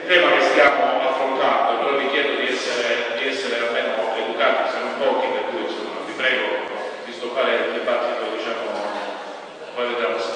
tema che stiamo affrontando, però vi chiedo di essere almeno educati, siamo pochi, per cui insomma, vi prego di stoppare il dibattito, diciamo, poi vedremo se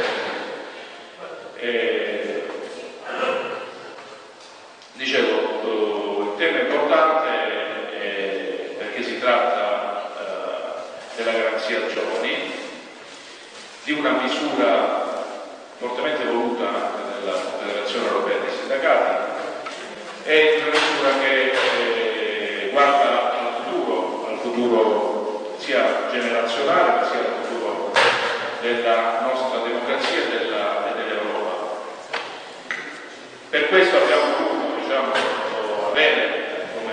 dicevo, il tema è importante perché si tratta della garanzia giovani, di una misura fortemente voluta dalla Federazione Europea dei Sindacati, è una misura che guarda al futuro sia generazionale, ma sia al futuro della nostra democrazia e dell'Europa. Per questo abbiamo voluto, diciamo, avere come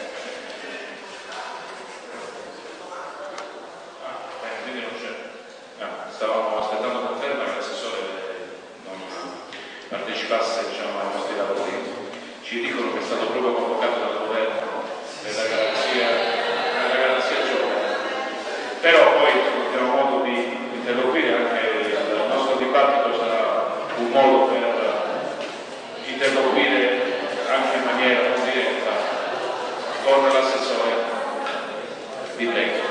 quindi non c'è. Stavamo aspettando conferma che l'assessore non partecipasse, diciamo, ai nostri lavori. Ci dicono che è stato proprio convocato dal governo per la garanzia giovane. Però poi abbiamo modo di interloquire, anche il nostro dibattito sarà un modo per interloquire anche in maniera non diretta con l'assessore. Vi prego.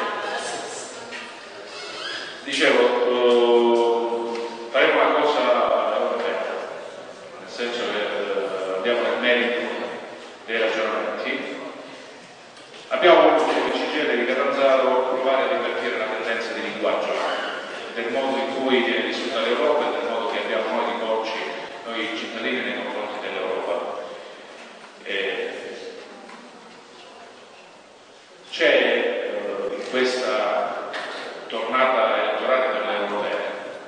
Dicevo, faremo una cosa europea, nel senso che andiamo nel merito dei ragionamenti. Abbiamo voluto come CGIL di Catanzaro provare a invertire la tendenza di linguaggio del modo in cui viene vissuta l'Europa e del modo che abbiamo noi di porci, noi cittadini, nei confronti dell'Europa. C'è in questa tornata elettorale per le europee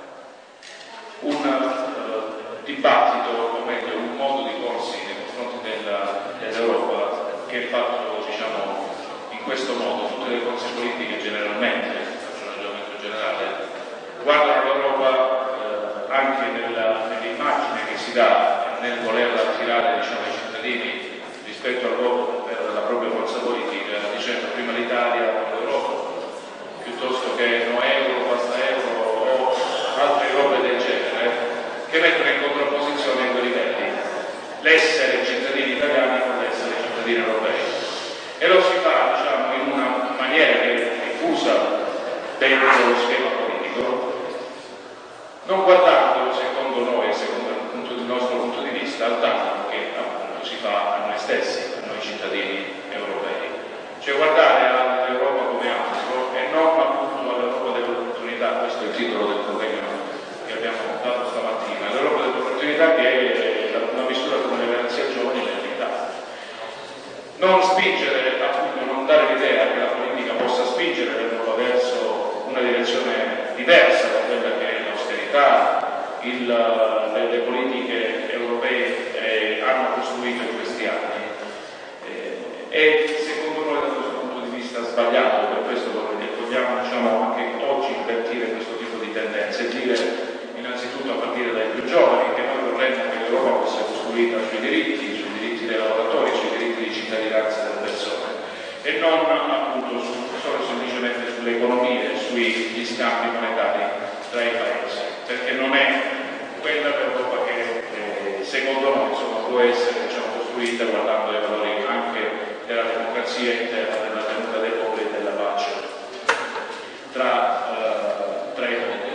un dibattito, o meglio un modo di porsi nei confronti dell'Europa che è fatto, diciamo, in questo modo. Tutte le forze politiche generalmente, faccio un ragionamento generale, guardano l'Europa anche nell'immagine che si dà nel volerla attirare, diciamo, ai cittadini rispetto al voto per la propria forza politica, dicendo prima l'Italia, poi l'Europa, piuttosto che no euro, basta euro o altre robe del genere, che mettono in contrapposizione i due livelli, l'essere cittadini italiani con l'essere cittadini europei. E lo si fa, diciamo, in una maniera che è diffusa dentro lo schema politico, non guardando, secondo noi, secondo il nostro punto di vista, al danno che appunto si fa a noi stessi, a noi cittadini europei. Cioè guardare all'Europa come altro e non appunto all'Europa dell'opportunità. Questo è il titolo del convegno che abbiamo dato stamattina. L'Europa dell'opportunità, che è una misura come la garanzia giovani in realtà. Non spingere, appunto, non dare l'idea che la politica possa spingere l'Europa verso una direzione diversa da quella che è l'austerità, le politiche europee hanno costruito in questi anni. E secondo noi, da questo punto di vista, sbagliato. Per questo vogliamo, diciamo, anche oggi invertire questo tipo di tendenze e dire, innanzitutto a partire dai più giovani, che noi vorremmo che l'Europa fosse costruita sui diritti dei lavoratori, sui diritti di cittadinanza delle persone e non appunto solo semplicemente sulle economie, sugli scambi monetari tra i paesi, perché non è quella l'Europa che secondo noi, insomma, può essere, diciamo, costruita guardando ai valori anche della democrazia interna, della tenuta dei popoli e della pace tra i popoli.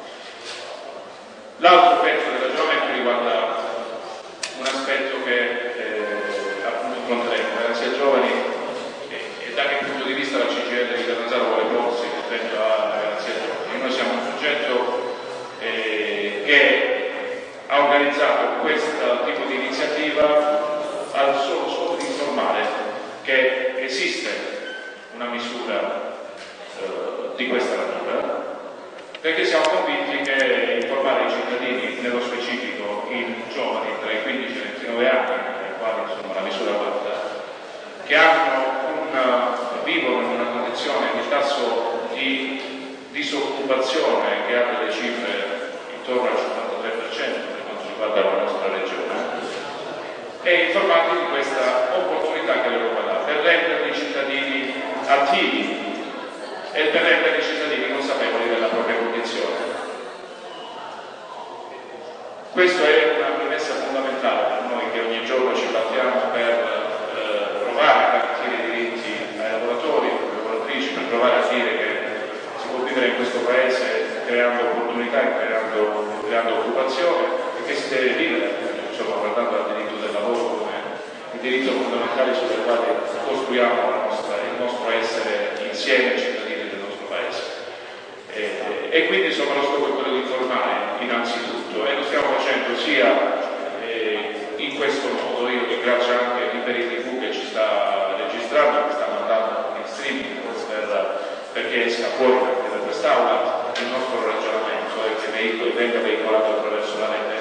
L'altro pezzo del ragionamento riguarda un aspetto che appunto affronteremo, la garanzia giovani, e da che punto di vista la CGIL di Catanzaro vuole porsi rispetto alla garanzia giovani. Noi siamo un progetto che ha organizzato questo tipo di iniziativa al solo scopo di informare che esiste una misura di questa natura, perché siamo convinti che informare i cittadini, nello specifico i giovani tra i 15 e i 29 anni, ai quali insomma la misura guarda, che vivono in una condizione di tasso di disoccupazione che ha delle cifre intorno al 53% per quanto riguarda la nostra regione, e informati di questa opportunità che l'Europa dà per renderli cittadini attivi e per renderli cittadini consapevoli della propria condizione. Questa è una premessa fondamentale per noi, che ogni giorno giorno ci battiamo per provare a garantire i diritti ai lavoratori e alle lavoratrici, per provare a dire che si può vivere in questo paese creando opportunità e creando occupazione, e che si deve vivere, insomma, guardando al diritto del lavoro come il diritto fondamentale sulle quali costruiamo il nostro essere insieme cittadini del nostro paese. E quindi insomma lo scopo è quello di informare innanzitutto, e lo stiamo facendo sia in questo modo. Io ringrazio anche Liberi TV che ci sta registrando, che sta mandando in streaming perché esca fuori anche da quest'aula il nostro ragionamento e che venga veicolato attraverso la rete.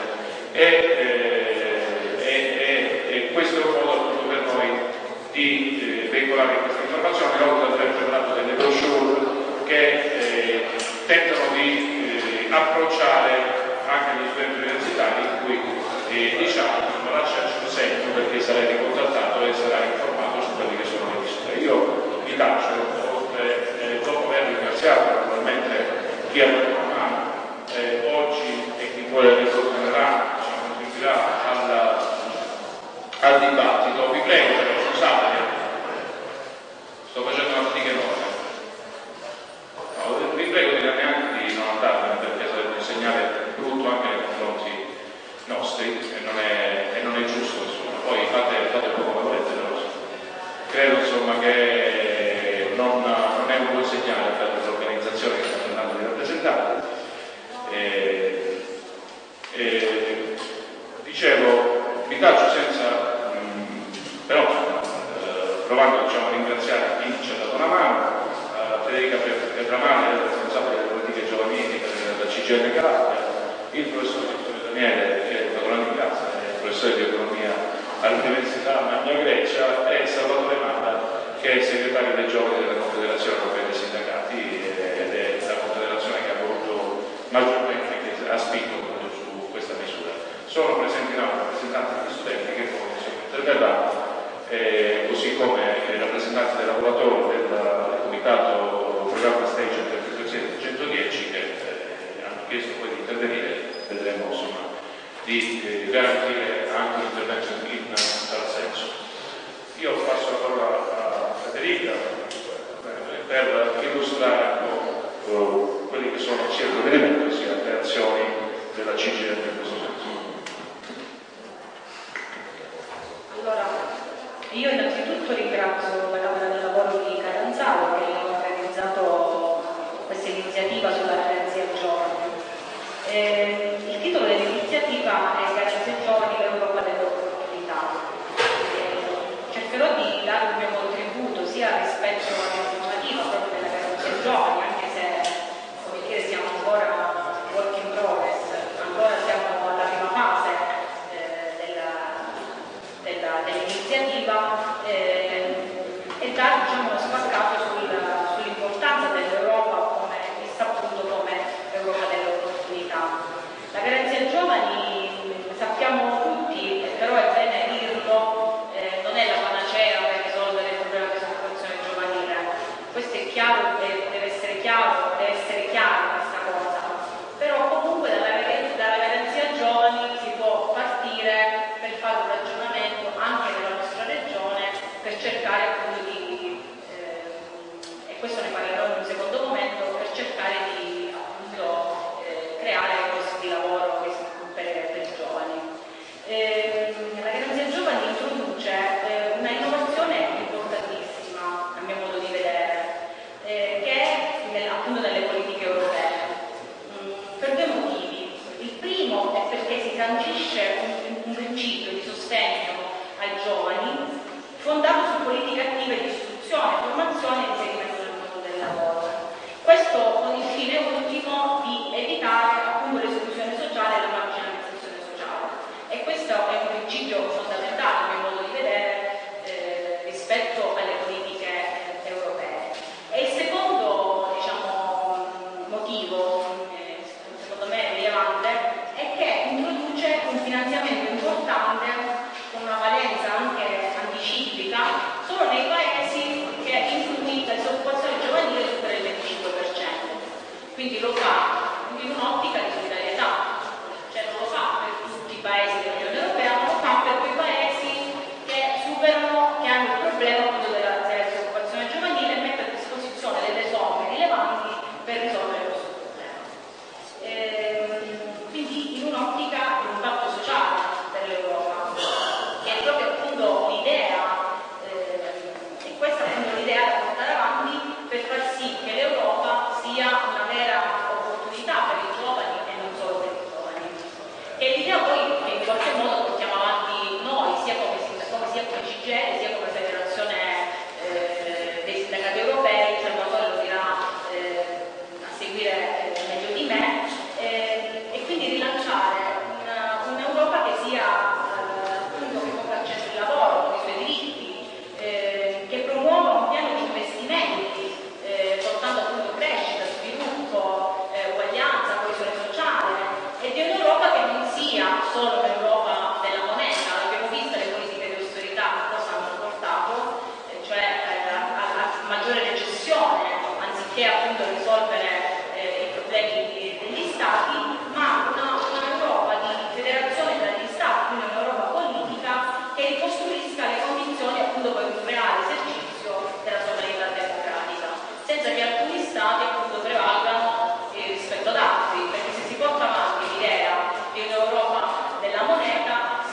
E questo è un modo appunto per noi di veicolare questa informazione, oltre ad aver preparato delle brochure che tentano di approcciare anche gli studenti universitari, in cui diciamo lasciarci un segno, perché sarete contattato e sarà informato su quelli che sono le misure. Io vi lascio, dopo aver ringraziato naturalmente chi ha dato una mano oggi e chi vuole ritornerà, contribuirà al dibattito. Vi prego, scusate, sto facendo una fatica enorme. No, vi prego di neanche di non andarvene, perché sarebbe un segnale brutto anche nei confronti nostri e non è giusto, insomma. Poi fate poco come volete, però credo insomma che non è un buon segnale per l'organizzazione che sta andando di rappresentare. Dicevo, vi taccio senza però provando diciamo, a ringraziare chi ci ha dato una mano, Federica Pedramale, responsabile delle politiche giovanili della CGIL Calabria, il professor Vittorio Daniele, che è padrone di casa, è professore di economia all'Università Magna Grecia, e Salvatore Manda, che è il segretario dei giovani della Confederazione Europea dei Sindacati ed è la confederazione che ha voluto maggiormente, che ha spinto su questa misura. Sono presenti in aula rappresentanti degli studenti che poi interverranno, così come i rappresentanti dei lavoratori del comitato programma Stage del 110 che hanno chiesto poi di intervenire. Vedremo insomma di garantire anche un intervento in tal senso. Io passo la parola a Federica per illustrare un po' quelli che sono sia il provvedimento sia le azioni della CGIL in questo senso. Allora, io innanzitutto ringrazio la Camera del Lavoro di Catanzaro che ha organizzato questa iniziativa sulla garanzia giovani. Il titolo dell'iniziativa è Garanzia giovani, l'Europa delle opportunità. Cercherò di dare un mio contributo sia rispetto alla normativa proprio della garanzia giovani, anche se come dire, siamo ancora work in progress, ancora siamo alla prima fase dell'iniziativa, e dare diciamo, uno spaccato sull'importanza dell'Europa come vista appunto come Europa delle opportunità. La garanzia giovani sappiamo tutti, però è bene dirlo, non è la panacea per risolvere il problema di disoccupazione giovanile. Questo è chiaro, deve essere chiaro, deve essere chiara questa cosa. Però comunque dalla garanzia giovani si può partire per fare un ragionamento anche nella nostra regione per cercare appunto e questo ne parlerò in un secondo momento, per cercare di appunto creare posti di lavoro per i giovani. La garanzia giovani introduce una innovazione importantissima, a mio modo di vedere, che è appunto nelle politiche europee, per due motivi. Il primo è perché si sancisce un principio di sostegno ai giovani fondato su politiche attive di istruzione, formazione e inserimento nel mondo del che appunto risolvere i problemi degli Stati, ma un'Europa di federazione tra gli Stati, quindi un'Europa politica che ricostruisca le condizioni appunto per un reale esercizio della sovranità democratica, senza che alcuni Stati appunto prevalgano rispetto ad altri, perché se si porta avanti l'idea di un'Europa della moneta,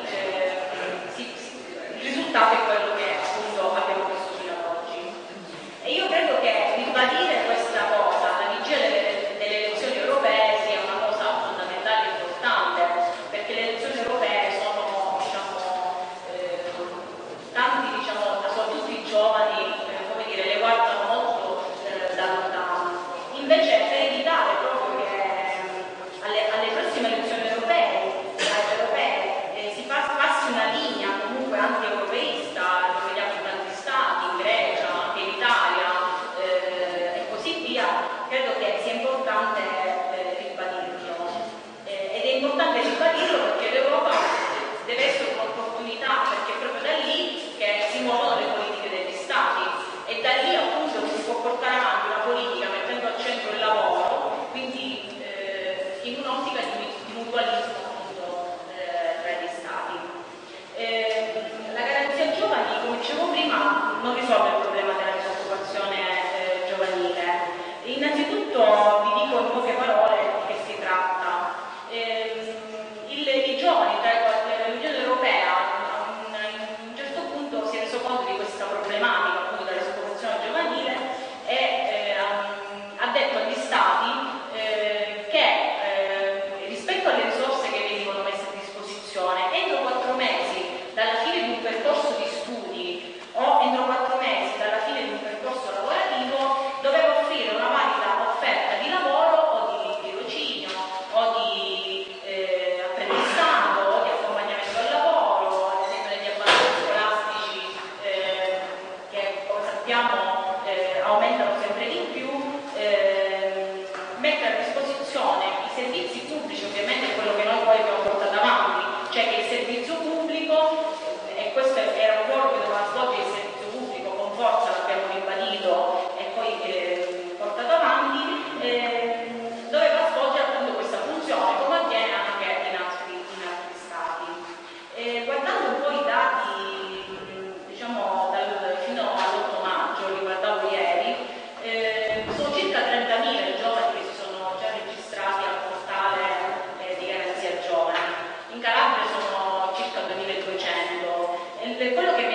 il risultato è quello che appunto abbiamo visto fino ad oggi. E io credo che ribadire questa cosa alla vigilia delle elezioni europee sia una cosa fondamentale e importante, perché le elezioni europee sono, tanti, soprattutto i giovani, come dire, le guardano molto da lontano. Invece per evitare proprio che alle prossime elezioni europee si passi una linea comunque anti-europeista, lo vediamo in tanti stati, in Grecia, anche in Italia e così via, credo che sia importante ribadirlo. Ed è importante ribadirlo perché l'Europa deve essere un'opportunità, perché è proprio da lì che si muovono le politiche degli Stati e da lì appunto si può portare avanti una politica mettendo al centro il lavoro, quindi in un'ottica di mutualismo appunto tra gli Stati. La garanzia giovani, come dicevo prima, non risolve il problema della disoccupazione giovanile. Innanzitutto vi dico in poche parole di che si tratta. I giovani, l'Unione Europea a un certo punto si è reso conto di questa problematica appunto della disoccupazione giovanile e ha detto agli Stati che rispetto alle risorse che venivano messe a disposizione, entro 4 mesi dalla fine di un percorso di studi o entro 4 mesi dalla fine di un percorso lavorativo doveva offrire una valida offerta di lavoro o di tirocinio o di apprendistato o di accompagnamento al lavoro, ad esempio negli abbandoni scolastici che come sappiamo aumentano sempre di più, mettere a disposizione i servizi pubblici, ovviamente è quello che noi poi abbiamo portato avanti, cioè che il servizio pubblico, e questo era un ruolo che doveva svolgere il servizio pubblico con forza, l'abbiamo ribadito e poi portato avanti, doveva svolgere appunto questa funzione, come avviene anche in altri Stati. Guardando un po' i dati, diciamo fino all'8 maggio, li guardavo ieri, sono circa 30.000 i giovani che si sono già registrati al portale di Garanzia Giovani. In Calabria sono circa 2.200. Quello che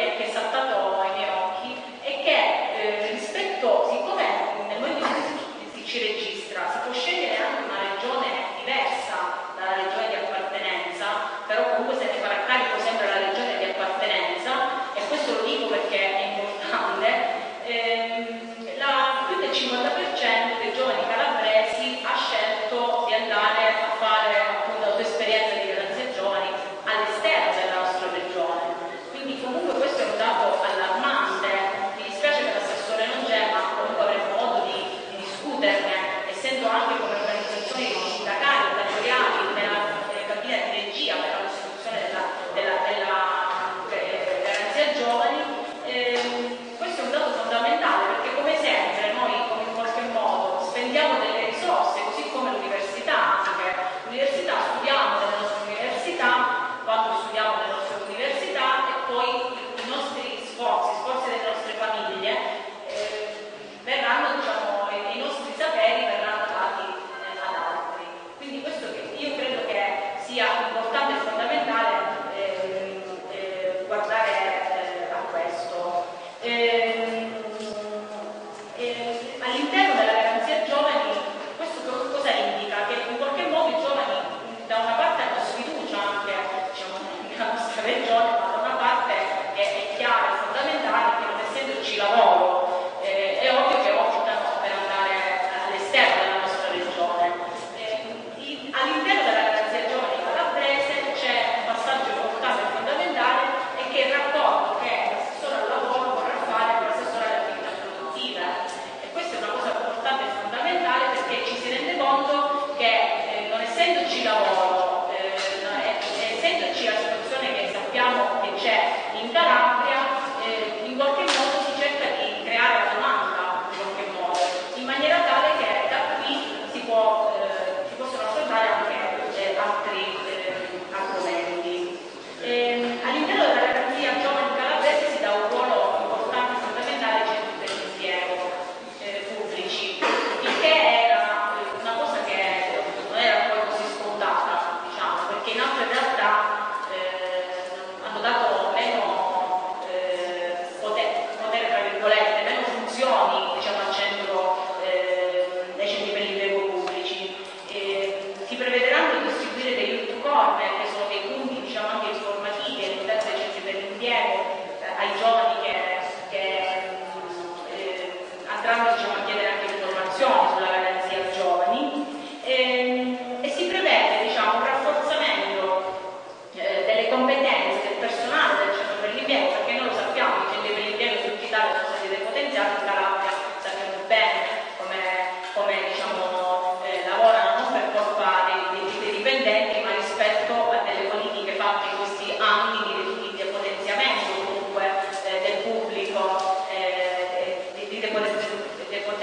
andranno diciamo, a chiedere anche informazioni sulla garanzia giovani e si prevede diciamo, un rafforzamento delle competenze del personale del centro per l'impiego, perché noi lo sappiamo, i centri per l'impiego in tutta Italia sono stati depotenziati, in Calabria sappiamo bene come diciamo, lavorano non per colpa dei dipendenti, ma rispetto a delle politiche fatte in questi anni di depotenziamento comunque del pubblico, di depotenziamento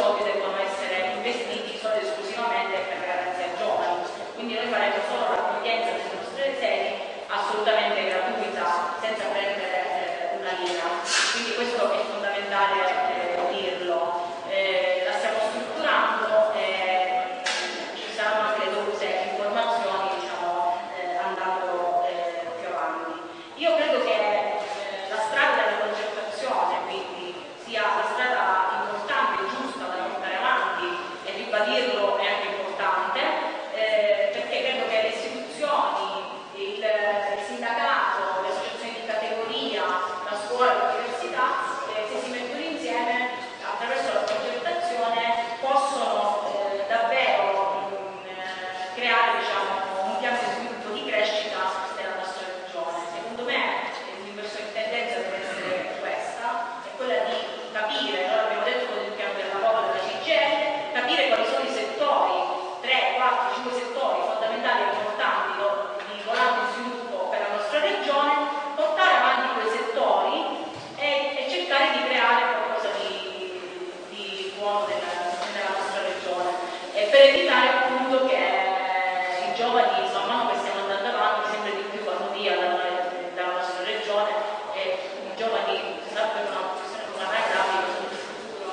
soldi devono essere investiti solo ed esclusivamente per la garanzia giovani. Quindi noi faremo solo l'accoglienza delle nostre sedi assolutamente gratuita, senza prendere una lira. Quindi questo è fondamentale dirlo. La stiamo strutturando e ci saranno anche le dovute informazioni, diciamo, andando più avanti. Io credo che la strada della concertazione, quindi, sia la strada importante e giusta da portare avanti, e ribadirlo è anche importante, perché credo che le istituzioni, il sindacato, le associazioni di categoria, la scuola, l'università, se si mettono insieme attraverso la progettazione possono davvero creare, diciamo, un piano di sviluppo di crescita nella nostra regione. Secondo me l'inversione di tendenza deve essere questa, è quella di capire, noi abbiamo detto con il piano del lavoro della CGL, capire quali sono i settori, 3, 4, 5 settori fondamentali e importanti di volante di sviluppo per la nostra regione, portare avanti quei settori e cercare di creare qualcosa di buono nella nostra regione, e per evitare appunto che i giovani, man mano che stiamo andando avanti, sempre di più vanno via dalla nostra regione, e i giovani sarebbero una professione anagrafica sul futuro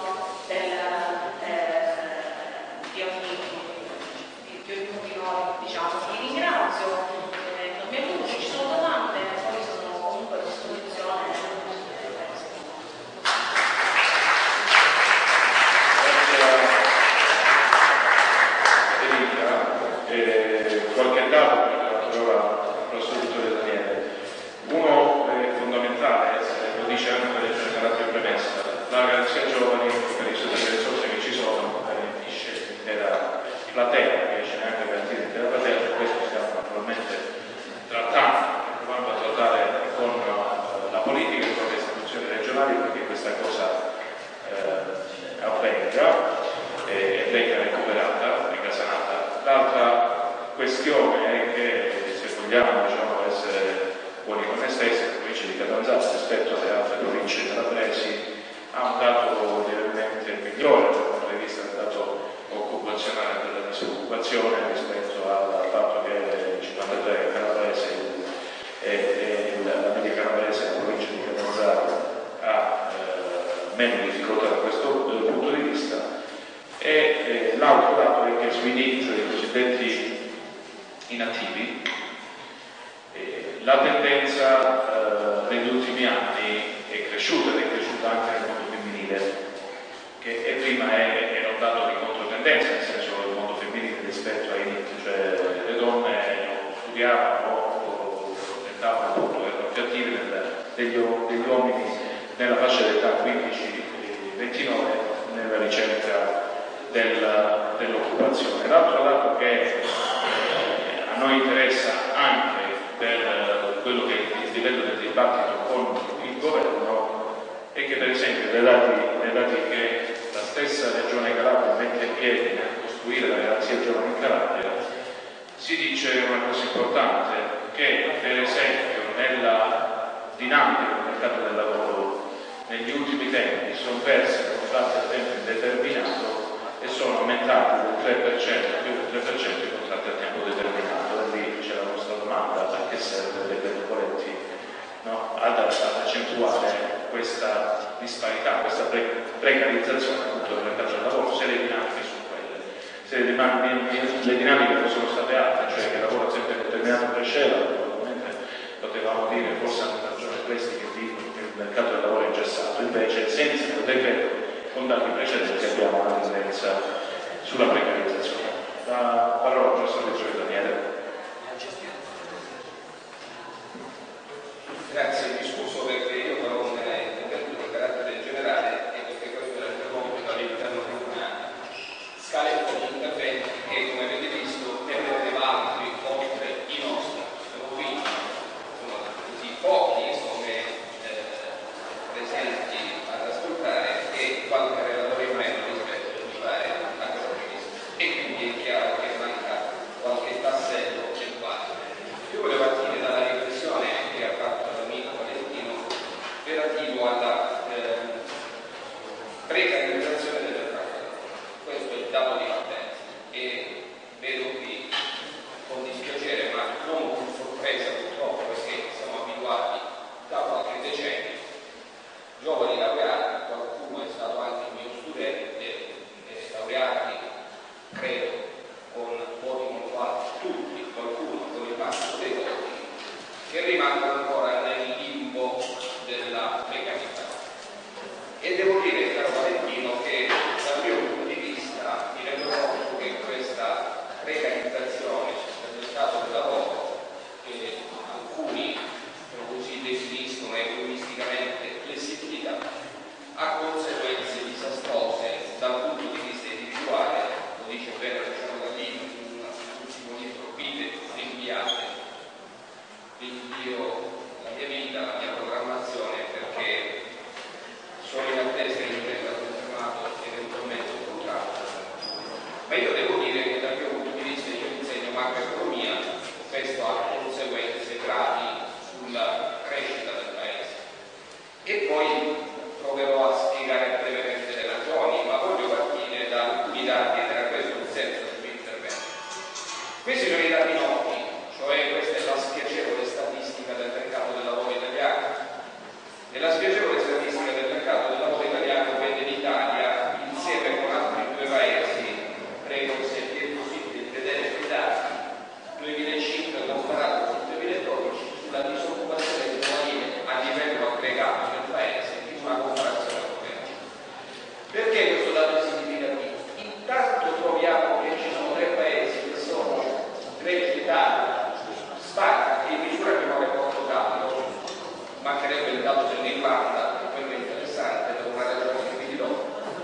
di ognuno di noi, diciamo. Vi ringrazio, non mi appunto, se ci sono domande poi sono comunque a disposizione. Qualche dato per la professor Vittorio Daniele. Uno fondamentale, lo dice anche la legge di carattere premessa, la garanzia giovani per i soggetti delle risorse che ci sono garantisce l'intera platea, che ce n'è anche garantita l'intera platea, per questo stiamo naturalmente trattando, provando a trattare con la politica e con le istituzioni regionali perché questa cosa avvenga e venga recuperata, venga sanata. L'altra questione è che se vogliamo, diciamo, essere buoni con noi stessi, la provincia di Catanzaro rispetto alle altre province calabresi ha un dato lievemente migliore dal punto di vista del dato occupazionale della disoccupazione rispetto al fatto che il 53 calabrese e la media calabrese, la provincia di Catanzaro, ha meno difficoltà da questo punto di vista. E l'altro dato è che sui NEET, i cosiddetti inattivi, la tendenza negli ultimi anni è cresciuta ed è cresciuta anche nel mondo femminile, che prima era un dato di controtendenza, nel senso che il mondo femminile rispetto ai NEET, cioè le donne studiavano o tentavano, erano più attive degli uomini nella fascia d'età 15-29 nella ricerca dell'occupazione. L'altro dato che a noi interessa anche per quello che è il livello del dibattito con il governo è che, per esempio, dai dati che la stessa Regione Calabria mette in piedi nel costruire la garanzia giovani in Calabria, si dice una cosa importante, che per esempio nella dinamica del mercato del lavoro negli ultimi tempi sono persi contratti a tempo indeterminato e sono aumentati del 3%, più del 3% i contratti a tempo determinato. E lì c'è la nostra domanda: a che serve delle virgoletti, no? Ad accentuare questa disparità, questa precarizzazione appunto del mercato del lavoro, se le dinamiche sono quelle, se le dinamiche fossero state altre, cioè che il lavoro a tempo indeterminato cresceva, probabilmente potevamo dire forse hanno ragione questi che dicono che il mercato del lavoro è ingessato. Invece senza il decreto con dati precedenti abbiamo una tendenza sulla precarizzazione. La parola al professor Vittorio Daniele. Grazie, mi scuso perché io farò un intervento di carattere generale e perché questo era il compito all'interno di una scaletta di interventi che, come avete visto, ne prendeva altri oltre i nostri. Sono qui, sono così pochi come presenti ad ascoltare e qualche relatore in meno rispetto a fare a questo. E quindi è chiaro che laureati, credo, con voti molto alti, tutti, qualcuno con il massimo dei voti, che rimangono ancora nel limbo della precarietà. E devo dire, caro Valentino, che dal mio punto di vista mi rendo conto che questa precarizzazione del mercato del lavoro, che alcuni così definiscono egoisticamente flessibilità, ha conseguenze disastrose dal punto di vista individuale. Lo dice bene Luciano Gallino in un ultimo libro, Vite rinviate, rinvio la mia vita, la mia programmazione, perché sono in attesa che mi venga confermato eventualmente un contratto. Ma io devo dire che dal mio punto di vista, io insegno macroeconomia, questo ha conseguenze gravi sulla crescita del paese. E poi proverò a spiegare brevemente le ragioni, ma voglio partire da alcuni dati ed era questo il senso del mio intervento. Questi sono i dati noti, cioè questa è la spiacevole statistica del mercato del lavoro italiano. E la spiacevole statistica del mercato del lavoro italiano vede l'Italia insieme con altri due paesi, prego se vi è possibile vedere quei dati, 2005 comparato con 2012, sulla disoccupazione giovanile a livello aggregato del paese in una comparazione europea. Perché questo dato è significativo? Intanto troviamo che ci sono tre paesi che sono Grecia, Italia, Spagna e in misura minore Portogallo, mancherebbe il dato dell'Irlanda, quello è interessante per una ragione che vi dirò,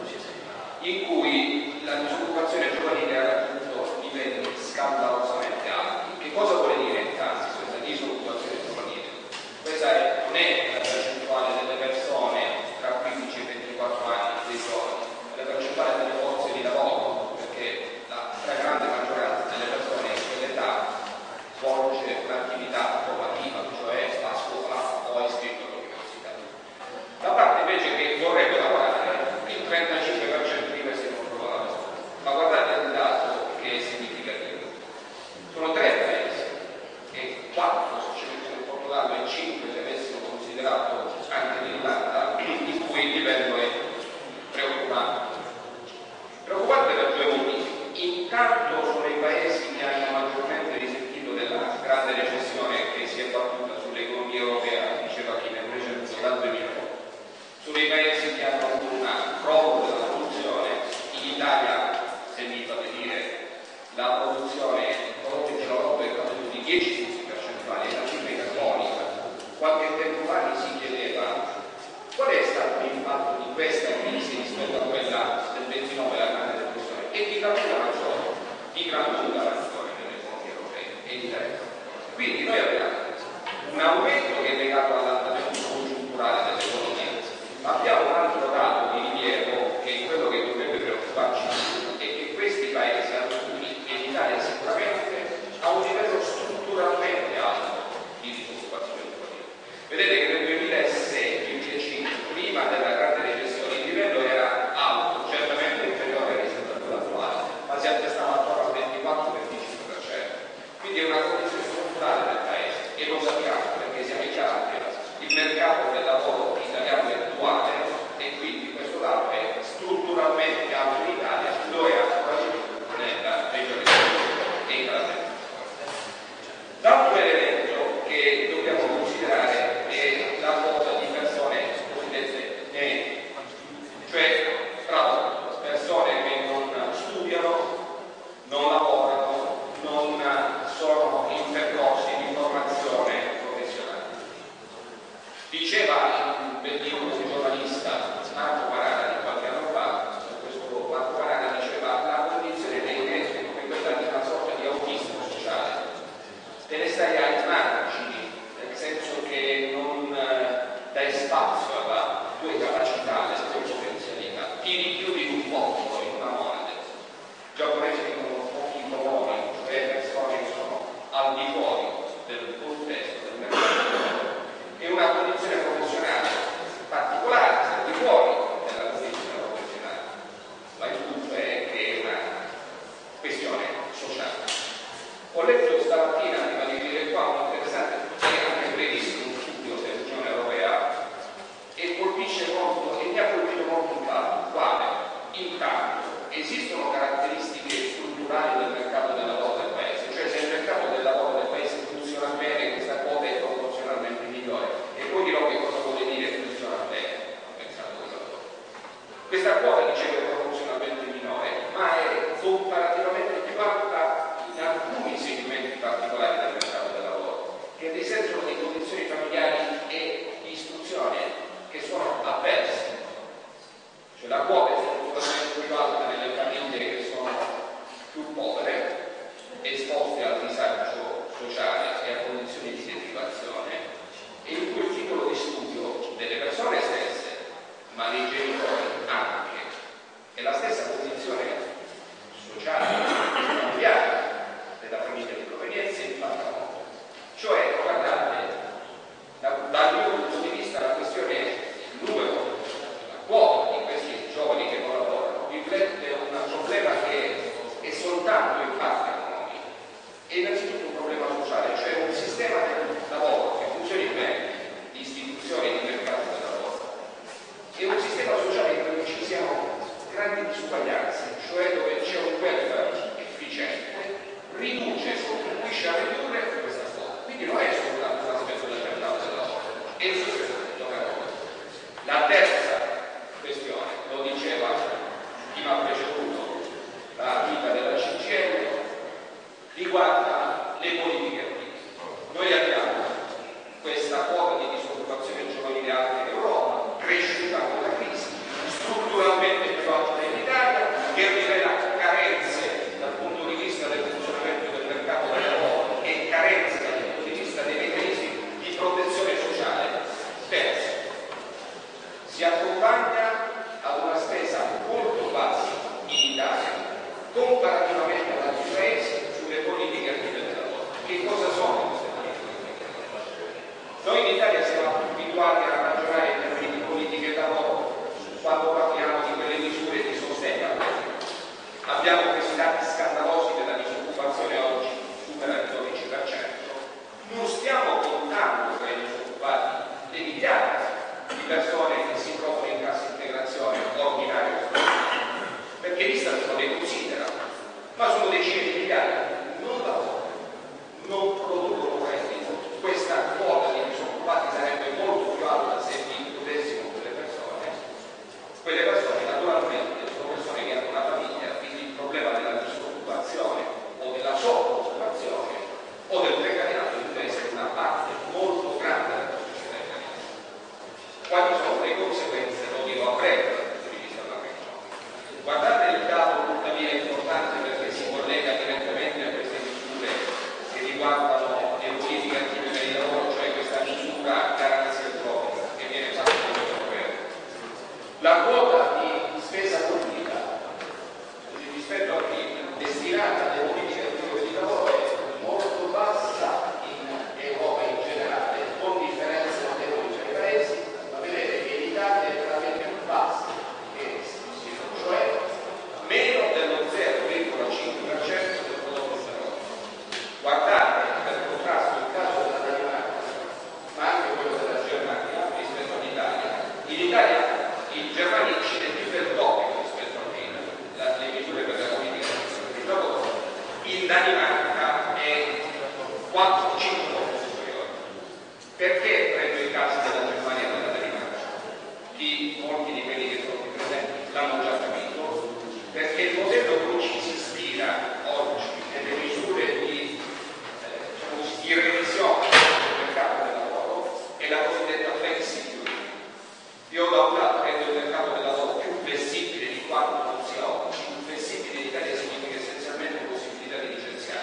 in cui la disoccupazione giovanile ha raggiunto livelli scandalosamente alti. Che cosa vuole dire intanto questa disoccupazione giovanile? Questa non è la percentuale delle persone tra 15 e 24 anni dei giovani, è la percentuale delle forze di lavoro, perché la stragrande maggioranza delle persone in quell'età svolge un'attività formativa, cioè la scuola o è iscritto all'università. La parte invece che vorrebbe lavorare, il 35% di questi non trova lavoro. Ma guardate il dato che è significativo. Sono tre paesi, e 4 se ci mettono il Portogallo e 5 se avessimo considerato anche l'Irlanda, in cui il livello è preoccupante. Preoccupante per due motivi. Intanto sono i paesi che hanno maggiormente risentito della grande recessione che si è battuta sull'economia europea, diceva chi nel precedenza, dal 2008. Sono i paesi che hanno avuto un crollo della produzione. In Italia, se mi fate dire, la produzione prodotti di lavoro è caduta di 10 punti percentuali, è una cifra carbonica. Qualche tempo fa mi si chiedeva qual è stato l'impatto di questa crisi rispetto a quella del 29, la grande depressione, e di gran lunga maggiore nell'economia europea e in Italia. Quindi noi abbiamo un aumento che è legato all'andamento congiunturale dell'economia, ma abbiamo un altro dato di rilievo che è quello che dovrebbe preoccuparci e che questi paesi, alcuni e l'Italia sicuramente, ha un livello strutturalmente alto di disoccupazione giovanile. Vedete che nel 2006-2005, prima della grande recessione, il livello era alto, certamente inferiore rispetto a quello attuale, ma si attestava attorno al 24-25%. Quindi è una condizione strutturale del paese, e lo sappiamo perché siamo disuguaglianze, cioè dove c'è un welfare efficiente, riduce e contribuisce a ridurre questa cosa. Quindi non è soltanto un aspetto del mercato del lavoro, è il suo lavoro. La terza questione, lo diceva chi mi ha preceduto, la vita della CGIL, riguarda le politiche attive. Noi abbiamo questa quota di disoccupazione giovanile alta in Europa, cresciuta con la crisi, strutturalmente più alta in Italia, che rivela carenze dal punto di vista del funzionamento del mercato del lavoro e carenze dal punto di vista dei meccanismi di protezione sociale. Terzo, si accompagna ad una spesa molto bassa in Italia comparativamente ad altri paesi sulle politiche attive del lavoro. Che cosa sono queste politiche attive del lavoro? Noi in Italia siamo abituati a ragionare in termini di politiche del lavoro quando parliamo di quelle misure di sostegno al lavoro. Abbiamo questi dati scandalosi della disoccupazione oggi supera il 12%. Non stiamo contando tra i disoccupati le migliaia di persone che si trovano in cassa integrazione ordinaria, perché l'Istat non le considera, ma sono decine di migliaia, non lavorano, non producono reddito. Questa quota di disoccupati sarebbe molto più alta se includessimo quelle persone naturalmente sono persone che hanno una famiglia, quindi il problema della disoccupazione o della sottoccupazione o del precariato invece è una parte molto grande della società italiana. Quali sono le conseguenze? Lo dirò a breve dal punto di vista macroeconomico. Guardate il dato tuttavia importante perché si collega direttamente a queste misure che riguardano le politiche attive per il lavoro, cioè questa misura garanzia economica che viene fatta da questo governo. La quota di spesa pubblica rispetto a PIL destinata alle politiche attive di lavoro è molto bassa in Europa in generale, con differenze notevoli tra i paesi, ma vedete che in Italia è veramente più bassa che cioè meno dello 0,5% del prodotto interno. Guardate per contrasto il caso della Danimarca, ma anche quello della Germania rispetto all'Italia. In Italia in Germania incide più del doppio rispetto a le misure per la politica del lavoro, in Danimarca è 4-5 volte superiore. Perché prendo i casi della Germania e della Danimarca? Molti di quelli che sono qui presenti l'hanno già capito, perché il modello cui ci si ispira oggi nelle misure di revisione del mercato del lavoro è la cosiddetta flexicurity. Io da un lato rendo il mercato del lavoro più flessibile di quanto non sia oggi. Flessibile in Italia significa essenzialmente possibilità di licenziare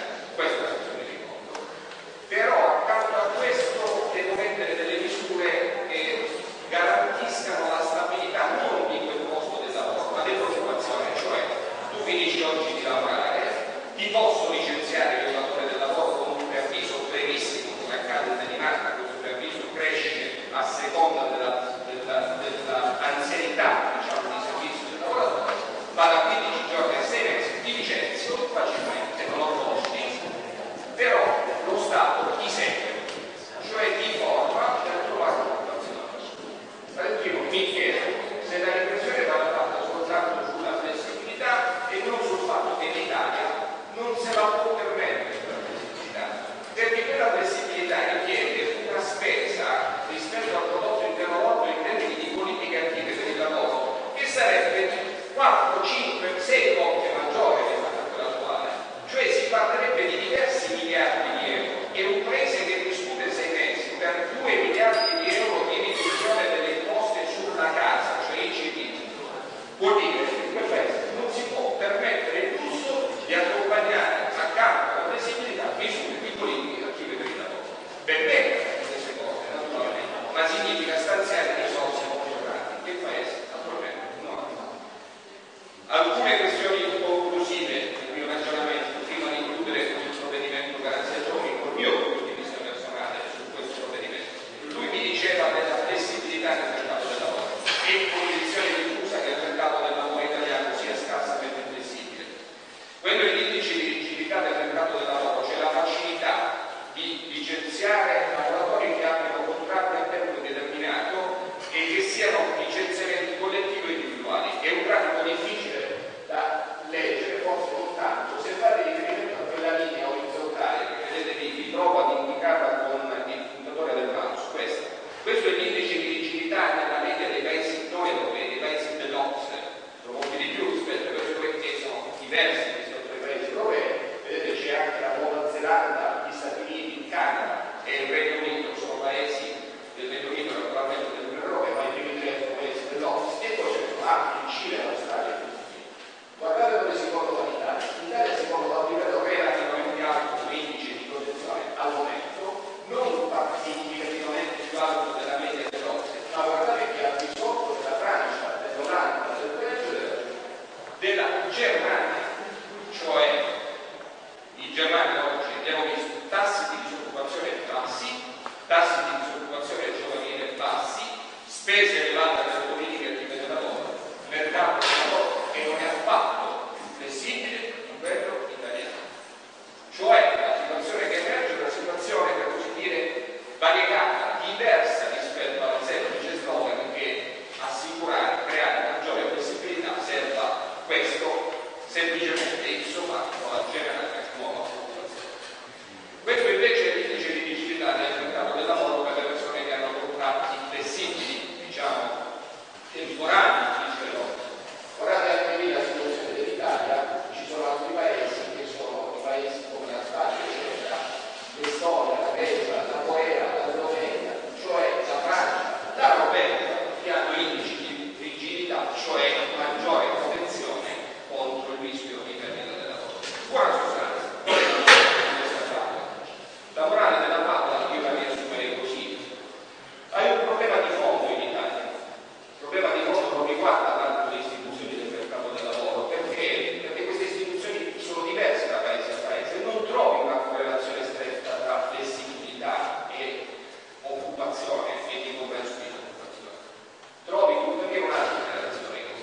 semplicemente il suo fatto genera nuova occupazione. Questo invece è l'indice di rigidità del mercato del lavoro per le persone che hanno contratti flessibili, diciamo, temporanei. Guardate anche lì la situazione dell'Italia, ci sono altri paesi che sono i paesi come la Spagna, eccetera, l'Estonia, la Grecia, la Corea, la Slovenia, cioè la Francia, La Norvegia, che hanno indici di rigidità, cioè maggiore protezione contro il rischio di perdita del lavoro. Buona sostanza, qual è la morale di questa favola? La morale della favola io la riassumerei così. Hai un problema di fondo in Italia. Il problema di fondo non riguarda tanto le istituzioni del mercato del lavoro, perché queste istituzioni sono diverse da paese a paese. Non trovi una correlazione stretta tra flessibilità e occupazione e di compresso di occupazione. Trovi tuttavia un'altra relazione con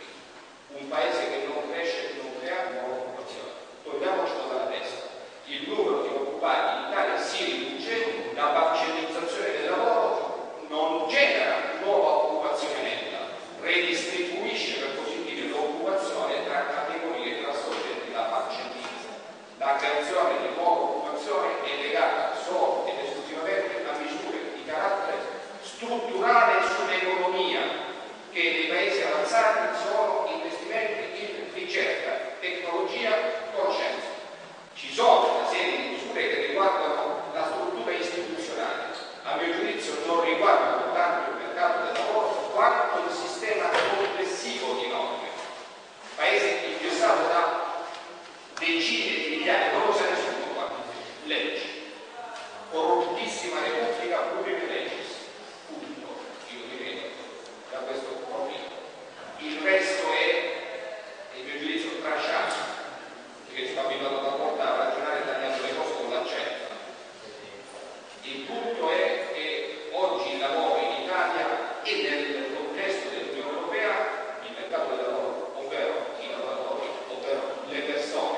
un paese che non cresce, non crea nuova occupazione. Togliamocelo dalla testa. Il numero di occupati in Italia si riduce, la parcellizzazione del lavoro non genera nuova occupazione netta, redistribuisce per così dire l'occupazione tra categorie, tra soggetti, la parcellizza. La creazione di nuova occupazione è legata solo ed esclusivamente a misure di carattere strutturale sull'economia, che nei paesi avanzati sono investimenti in ricerca, tecnologia, conoscenza. Ci sono una serie di misure che riguardano la struttura istituzionale, a mio giudizio non riguardano tanto il mercato del lavoro quanto il sistema complessivo di norme. Paese ingessato da decine di migliaia, non lo sa nessuno qua, leggi, corrottissima repubblica plurime legis, punto, io direi, da questo profilo. Il resto è, a mio giudizio, trasciato, perché ci fa abituato da portare a ragionare tagliando le cose con l'accento. Il punto è che oggi il lavoro in Italia e nel contesto dell'Unione Europea, il mercato del lavoro, ovvero i lavoratori, ovvero le persone,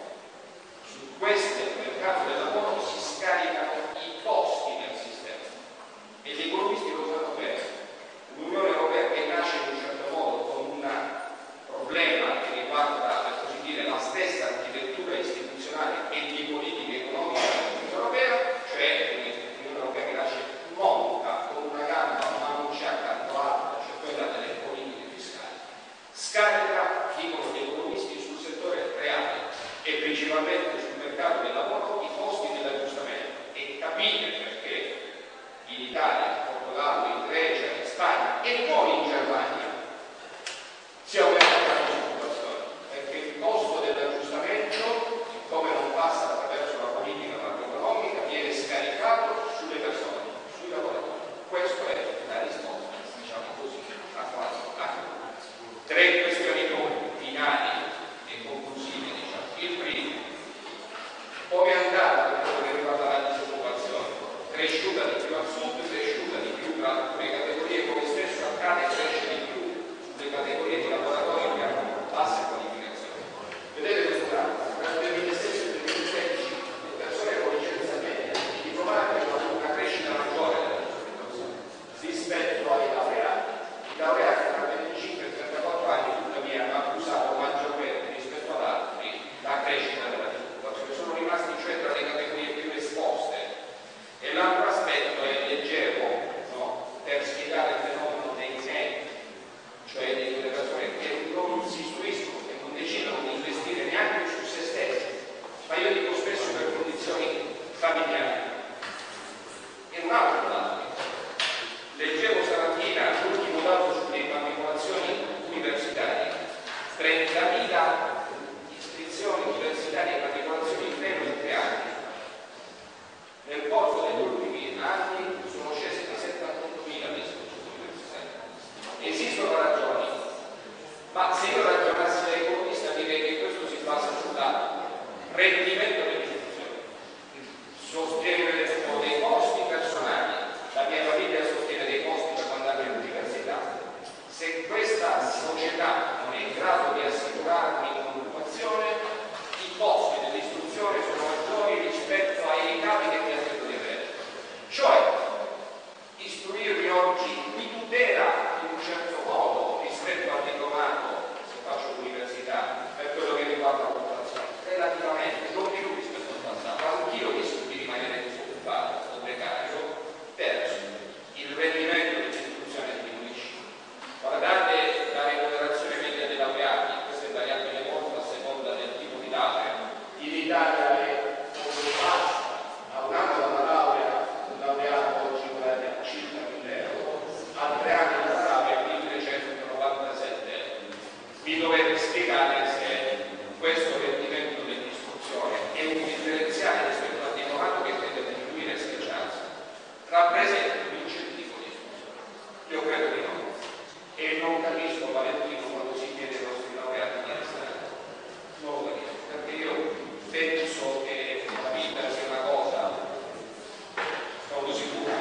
su questo mercato del lavoro si scaricano i costi del sistema. E gli economisti lo sanno bene. L'Unione Europea che nasce in un certo modo con un problema che riguarda, per così dire, la stessa architettura istituzionale e di politica economica dell'Unione Europea, cioè l'Unione Europea che nasce monta con una gamba ma non c'è accanto l'altra, cioè quella delle politiche fiscali. Scarica, dicono gli economisti, sul settore reale e principalmente sul mercato del lavoro i costi dell'aggiustamento. E capite perché in Italia, in Portogallo, in Grecia, in Spagna e poi in Germania si aumenta la disoccupazione, perché il costo dell'aggiustamento, siccome non passa attraverso la politica macroeconomica, viene scaricato sulle persone, sui lavoratori. Questa è la risposta, diciamo così, a quasi tre questioni finali e conclusive, diciamo. Il primo, come è andata per quello che riguarda la disoccupazione? Cresciuta di più al sud, cresciuta di più tra alcune categorie, come spesso accade, cresce di più sulle categorie di lavoratori che hanno basse qualificazioni. Vedete questo dato? Tra il 2016 e il 2016 le persone con licenza media, i diplomati hanno una crescita maggiore della disoccupazione rispetto ai laureati. I laureati tra 25 e 34 anni tuttavia hanno accusato maggiormente rispetto ad altri la crescita della disoccupazione, sono rimasti cioè tra le categorie più esposte. E l'altro aspetto è leggevo, no, per spiegare il fenomeno dei net, cioè di quelle persone che non si istruiscono, che non decidono di investire neanche su se stessi, ma io dico spesso per condizioni familiari. E un altro dato, leggevo stamattina l'ultimo dato sulle immatricolazioni universitarie, 30.000 iscrizioni universitarie e immatricolazioni in meno di 3 anni. Nel corso degli ultimi anni sono scesi da 78.000 le istituzioni universitarie. Esistono ragioni, ma se io ragionassi da economista direi che questo si basa sul rendimento delle istituzioni, sostenere dei costi personali. La mia famiglia sostiene dei costi per mandare all'università. Se questa società non è in grado di assicurarmi un'occupazione, i costi dell'istruzione sono maggiori rispetto ai ricavi che mi aspetto di avere. Cioè, istruirmi oggi mi tutela in un certo modo rispetto al diplomato, se faccio l'università, per quello che l'Italia è bassa, a un anno dalla laurea, un laureato oggi guadagna circa 1.000 euro, a 3 anni dalla laurea 1.397 euro. Mi dovete spiegare se questo rendimento dell'istruzione è un differenziale rispetto al diplomato che tende a diminuire e schiacciarsi, rappresenta un incentivo di istruzione? Io credo di no. E non capisco Valentino quando si chiede ai nostri laureati di restare. Non lo capisco, perché io penso che la vita sia una cosa molto sicura.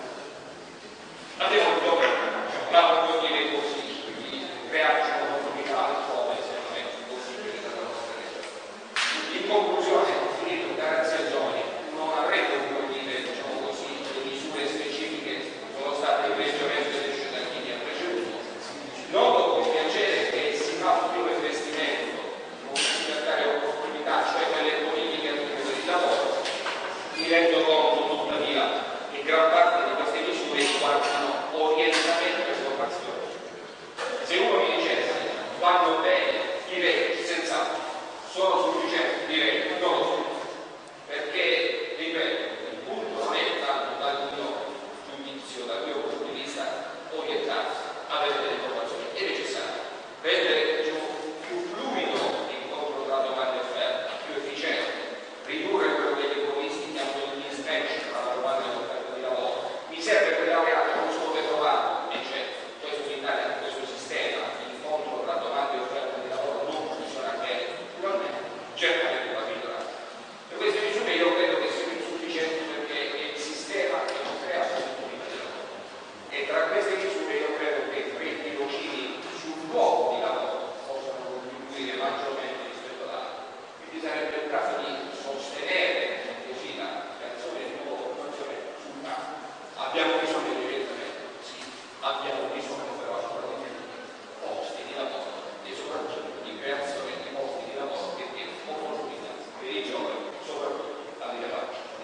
Abbiamo il dovere, la voglio dire così, di crearci un'opportunità altrove se non è possibile dalla nostra regione. In conclusione, ho finito, grazie ai giovani, non avrei dovuto dire, diciamo così, le misure specifiche sono state egregiamente dette da chi mi ha preceduto. Noto con piacere che si fa un primo investimento, non si cercare opportunità, cioè quelle politiche attive di lavoro. Mi rendo conto tuttavia che gran parte di queste misure riguardano orientamento e formazione. Se uno mi dicesse vanno bene, direi senz'altro, sono sufficienti, direi non lo so, perché, ripeto, il punto non è tanto dal mio giudizio, dal mio punto di vista, orientarsi, avere delle informazioni, è necessario rendere più fluido l'incontro tra domanda e offerta, più efficiente, ridurre quello che gli economisti chiamano il mismatch tra la domanda e l'offerta di lavoro. Mi serve che laureato non so dove trovarlo, invece questo in Italia, questo sistema, l'incontro tra domanda e offerta di lavoro non funziona bene, naturalmente, certamente va migliorato. Per queste misure io credo che siano insufficienti perché è il sistema che non crea opportunità di lavoro. E tra queste misure io credo che i tirocini sul luogo di lavoro possano contribuire maggiormente rispetto ad altri. Quindi sarebbe il caso di sostenere così la creazione di nuova formazione sul campo. Abbiamo bisogno di orientamento? Sì, abbiamo bisogno però soprattutto di posti di lavoro e soprattutto di creazione di posti di lavoro che diano opportunità per i giovani, soprattutto a livello di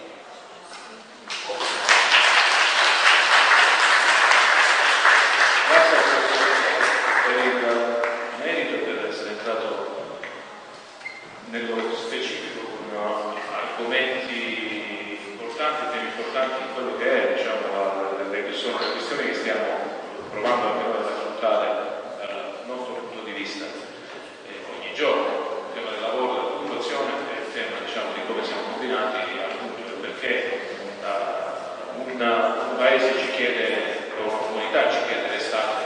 Grazie per il merito e per essere entrato nello specifico con argomenti importanti, temi importanti in quello che è, diciamo, che sono le questioni che stiamo provando anche noi ad affrontare dal nostro punto di vista ogni giorno. Il tema del lavoro, dell'occupazione è il tema, diciamo, di come siamo combinati, appunto perché un paese ci chiede, o una comunità ci chiede restate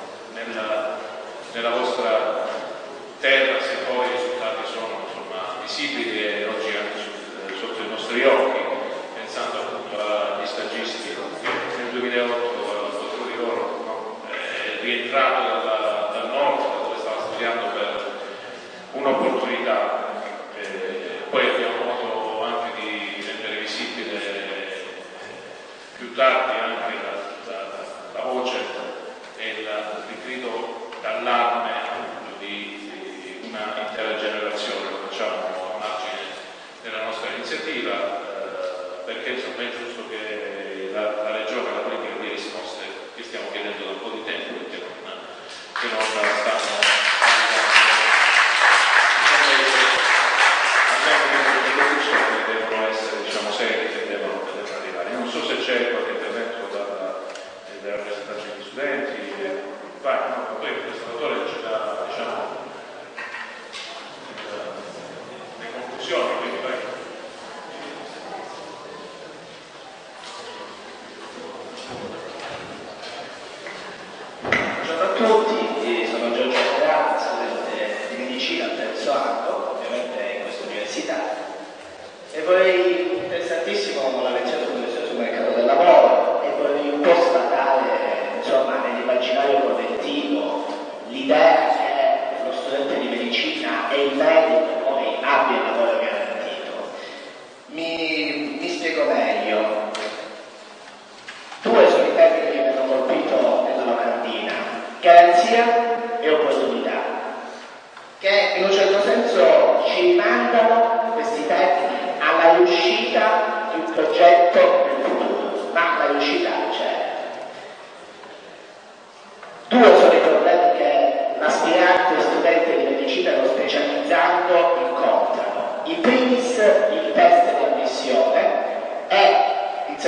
nella vostra terra se poi i risultati sono, insomma, visibili e oggi anche sotto i nostri occhi, pensando appunto agli stagisti che nel 2008 qualcuno di loro è rientrato dal nord dove stava studiando per un'opportunità. Poi abbiamo avuto anche di rendere visibile più tardi anche la voce e il grido d'allarme di una intera generazione. Lo facciamo a margine della nostra iniziativa perché insomma è giusto che la regione, la politica di risposte che stiamo chiedendo da un po' di tempo e che non stanno devono essere, diciamo, serie che devono arrivare. Non so se c'è qualche intervento dai rappresentanti degli studenti, poi il presentatore ci dà, diciamo, le conclusioni, quindi vai. Buongiorno a tutti, sono Giorgio Ferrari, studente di medicina al terzo anno, ovviamente in questa università, e vorrei, interessantissimo la lezione sul mercato del lavoro, e vorrei un po' sfatare, insomma, nell'immaginario collettivo l'idea che lo studente di medicina e il medico poi abbia il lavoro garantito. Mi spiego meglio. Due sono i termini che mi hanno colpito nella locandina: garanzia e opportunità, che in un certo senso ci rimandano, questi termini, alla riuscita di un progetto nel futuro, ma la riuscita c'è. Due sono i problemi che l'aspirante studente di medicina e lo specializzando incontrano. In primis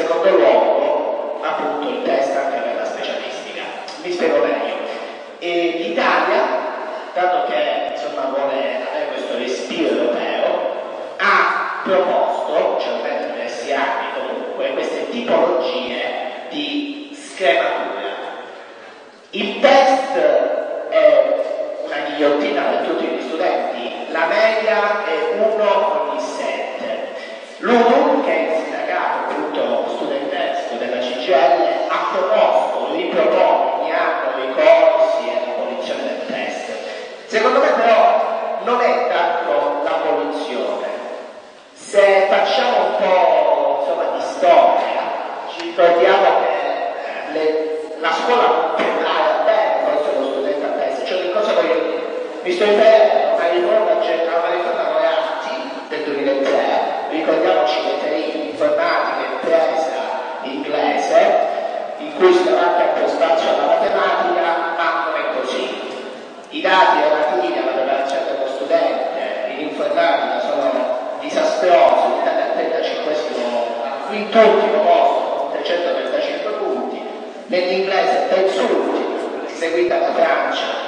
secondo luogo appunto il test anche per la specialistica. Mi spiego meglio. L'Italia, dato che insomma vuole avere questo respiro europeo, ha proposto, cioè almeno in diversi anni comunque, queste tipologie di scrematura. Il test è una ghigliottina per tutti gli studenti, la media è 1 ogni 7. L'UNU, che è il sindacato appunto studentesco della CGIL, ha proposto, ripropone ogni anno i corsi e l'abolizione del test. Secondo me però non è tanto l'abolizione. Se facciamo un po' insomma, di storia, ci ricordiamo che la scuola non prepara bene forse lo studente a test. Cioè che cosa voglio dire? Mi sto riferendo a una riforma Moratti del 2003, ricordiamoci le teorie informatica, impresa, inglese, in cui si dava anche un po' spazio alla matematica, ma non è così. I dati relativi alla preparazione dello studente in informatica sono disastrosi, l'Italia al 35esimo, al quintultimo posto con 335 punti, nell'inglese terzultimo, seguita da Francia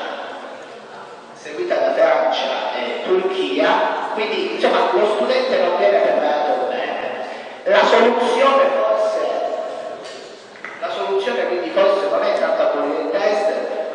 e Turchia, quindi insomma lo studente non viene preparato bene. La soluzione quindi forse non è tanto abolire il test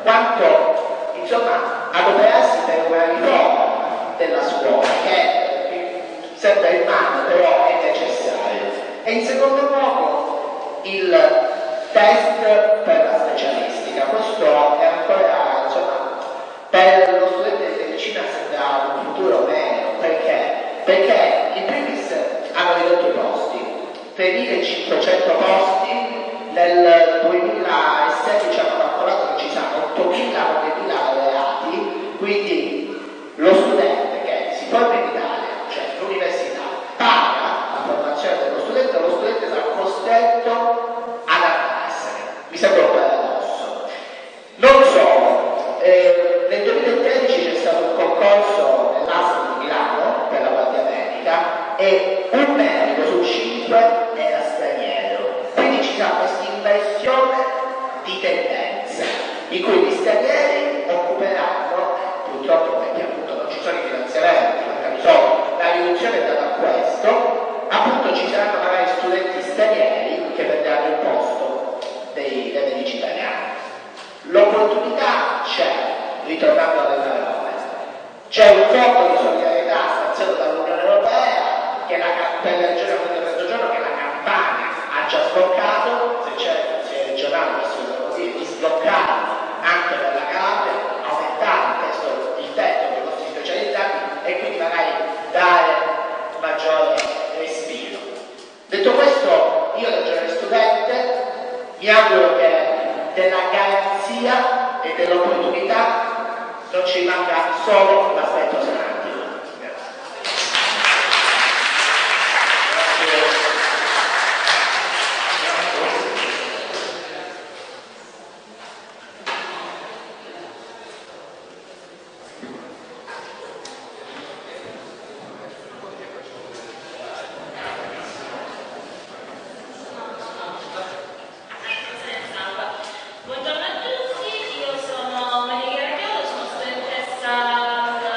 quanto insomma adoperarsi per una riforma della scuola che sembra in mano però è necessario. E in secondo luogo il test per la specialistica. Questo è ancora insomma per lo studente di medicina sembra un futuro meno. Perché in primis hanno ridotto i posti, 3.500 posti. Nel 2016 hanno calcolato che ci saranno 8.000 o 9.000 laureati, quindi lo studente che si forma in Italia, cioè l'università, paga la formazione dello studente sarà costretto ad andarsene. Mi sembra un paradosso. Non solo, nel 2013 c'è stato un concorso nell'ASL di Milano per la Guardia Medica e un medico su 5 era straniero. Quindi ci sarà questa inversione di tendenze in cui gli stranieri occuperanno, purtroppo perché appunto non ci sono i finanziamenti, la riduzione è data a questo, appunto ci saranno magari studenti stranieri che prenderanno il posto dei medici italiani. L'opportunità c'è, ritornando alle parole, c'è un fondo di solidarietà stanziato dall'Unione Europea che per le regioni del Mezzogiorno che la Campania ha già sbloccato, se c'è il consiglio regionale di sbloccarlo anche per la Calabria, aumentare il tetto dei corsi specializzati e quindi magari dare maggiore respiro. Detto questo, io da giovane studente mi auguro che della garanzia e dell'opportunità non ci rimanga solo l'aspetto semantico. Buongiorno a tutti, io sono Maria Garaghiolo, sono studentessa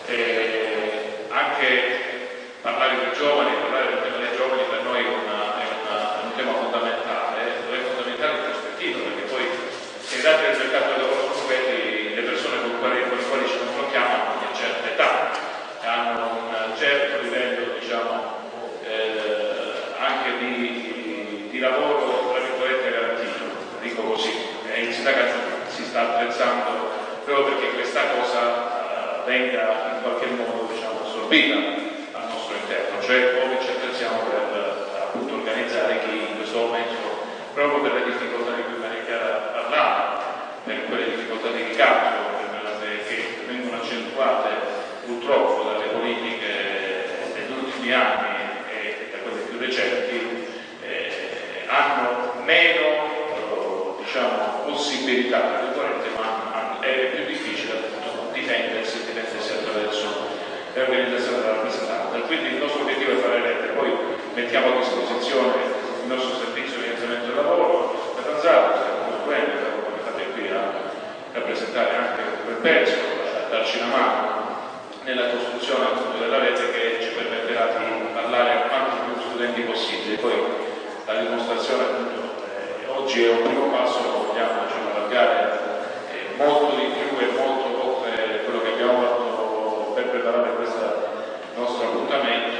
Anche parlare dei giovani, parlare del tema dei giovani per noi è un tema fondamentale, è fondamentale in prospettiva, perché poi se i dati del mercato del lavoro sono quelli, le persone con le quali ci confrontiamo hanno una certa età, hanno un certo livello, diciamo, anche di lavoro, tra virgolette, garantito, dico così, e il sindacato si sta attrezzando proprio perché questa cosa venga in qualche modo, diciamo, assorbita al nostro interno, cioè come ci attrezziamo per appunto organizzare chi in questo momento, proprio per le difficoltà di cui Maria Chiara parlava, per quelle difficoltà di ricambio che vengono accentuate purtroppo dalle politiche degli ultimi anni e da quelle più recenti, hanno meno, diciamo, possibilità, ma è più difficile appunto difendersi attraverso le organizzazioni della rappresentanza. Quindi il nostro obiettivo è fare rete, poi mettiamo a disposizione il nostro servizio di orientamento del lavoro per Ranzato, siamo consulenti, come fate qui a rappresentare anche quel pezzo, a darci una mano nella costruzione appunto della rete che ci permetterà di parlare a quanti più studenti possibili. Poi la dimostrazione appunto oggi è un primo passo, lo vogliamo, diciamo, allargare molto di più e molto oltre quello che abbiamo fatto per preparare questo nostro appuntamento,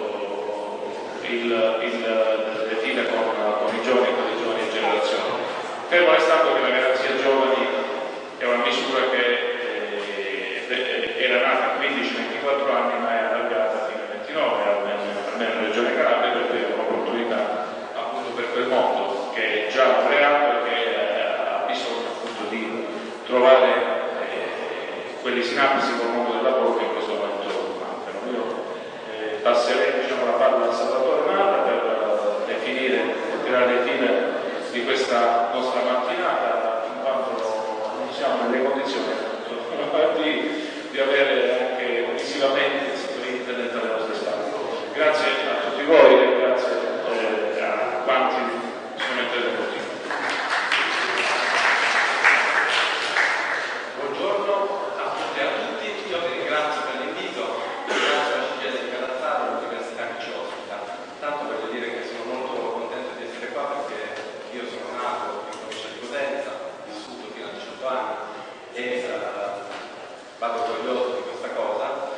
le file con i giovani e con le giovani generazioni. Fermo restando che la garanzia giovani è una misura che era nata a 15-24 anni ma è allargata fino a 29, almeno in Regione Calabria, perché è un'opportunità appunto per quel mondo che è già laureato e che ha bisogno appunto di trovare quelle sinapsi col mondo del lavoro che in questo momento mancano. Io passerei, diciamo, la palla a Salvatore Nata per definire e tirare le file di questa nostra mattinata, in quanto non siamo nelle condizioni di avere anche visivamente il sito internet alle nostre spalle. Grazie a tutti voi e grazie a quanti sono intervenuti. Buongiorno a tutti e a tutti, io vi ringrazio per l'invito, ringrazio la CGIL di Catanzaro, l'università che ci ospita. Tanto voglio dire che sono molto contento di essere qua perché io sono nato in provincia di Cosenza, ho vissuto fino a 18 anni e vado orgoglioso di questa cosa.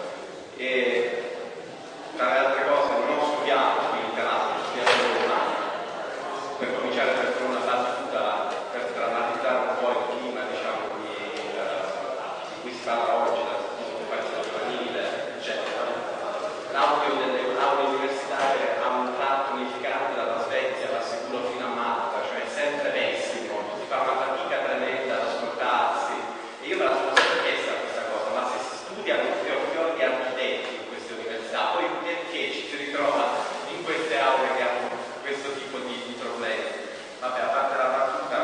E tra le altre cose non ho studiato qui in Calabria, ho studiato a Roma, per cominciare per fare una battuta per dramatizzare un po' il clima, diciamo, di cui si parla oggi, dell'occupazione giovanile, eccetera. L'audio delle aule universitarie ha un tratto unificante dalla Svezia, da sicuro fino a Malta, cioè sempre pessimo, si fa una fatica tremenda ad ascoltarsi. E io me la sono sempre chiesta questa cosa, ma se si studiano fior di architetti in queste università, poi perché ci si ritrova in queste aule che hanno questo tipo di problemi? Vabbè, a parte la battuta,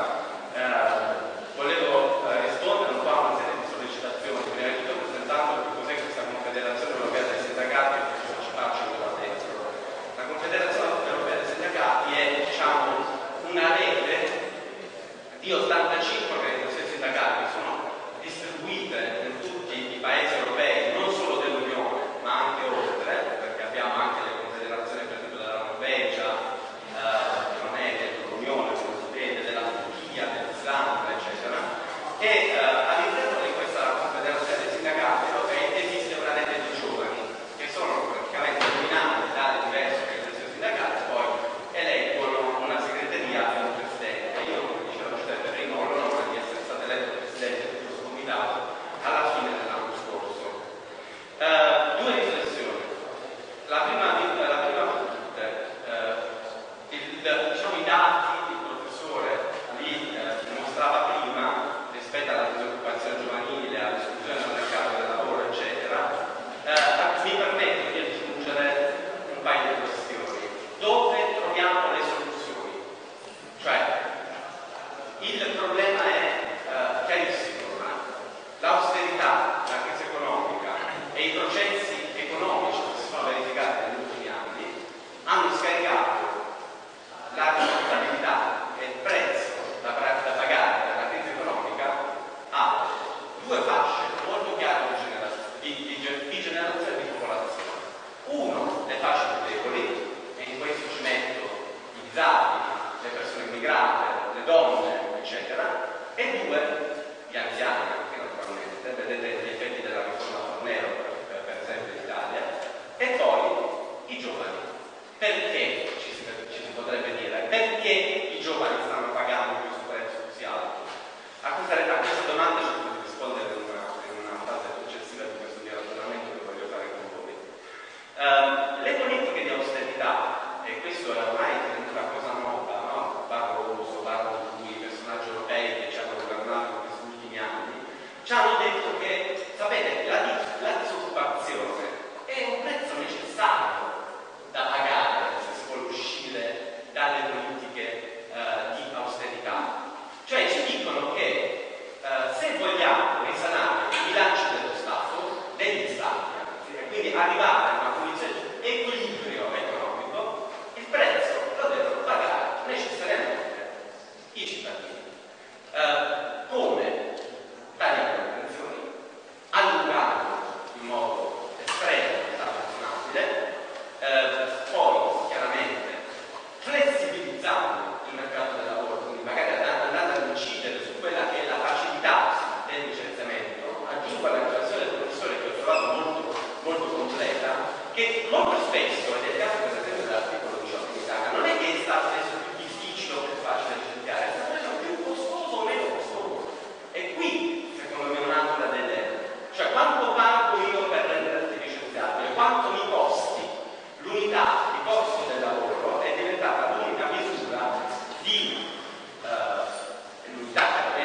volevo rispondere un po' a una serie di sollecitazioni. Prima di tutto presentando che cos'è questa Confederazione Europea dei Sindacati e cosa ci faccio qua dentro. La Confederazione Europea dei Sindacati è, diciamo, una rete di 85 organizzazioni sindacali che sono distribuite in tutti i paesi europei, non solo dell'Unione, ma anche oltre, perché abbiamo anche le confederazioni, per esempio, della Norvegia, che non è dell'Unione, come si vede, della Turchia, dell'Islanda, eccetera. E all'interno di questa confederazione dei sindacati europei esiste una rete di giovani che sono praticamente nominati dalle diverse organizzazioni sindacali, poi eleggono una segreteria e un presidente. Io, come diceva il presidente prima, ho l'onore di essere stato eletto presidente di questo comitato alla fine dell'anno scorso. Due riflessioni. La prima di tutte, diciamo, i dati il professore lì dimostrava prima rispetto alla disoccupazione giovanile, all'esclusione dal mercato del lavoro, eccetera, mi permetto di aggiungere un paio di questioni. Dove troviamo le soluzioni? Cioè, il problema è chiarissimo, l'austerità, la crisi economica e i processi economici che si sono verificati negli ultimi anni hanno scaricato la responsabilità e il prezzo da pagare per la crisi economica a due fasce molto chiare di cittadini. Come tagliare le pensioni, allungando in modo estremo l'età pensionabile, poi chiaramente flessibilizzando il mercato del lavoro, quindi magari andando ad incidere su quella che è la facilità del licenziamento. Aggiungo alla relazione del professore, che ho trovato molto completa, che molto spesso, ed è il caso per esempio dell'articolo 18 in Italia, non è che è stato reso più difficile o più facile licenziare, è stato reso più costoso o meno costoso. E qui secondo me un'altra delle, cioè quanto pago io per renderti licenziabile, quanto mi costi l'unità di costo del lavoro è diventata l'unica misura di l'unità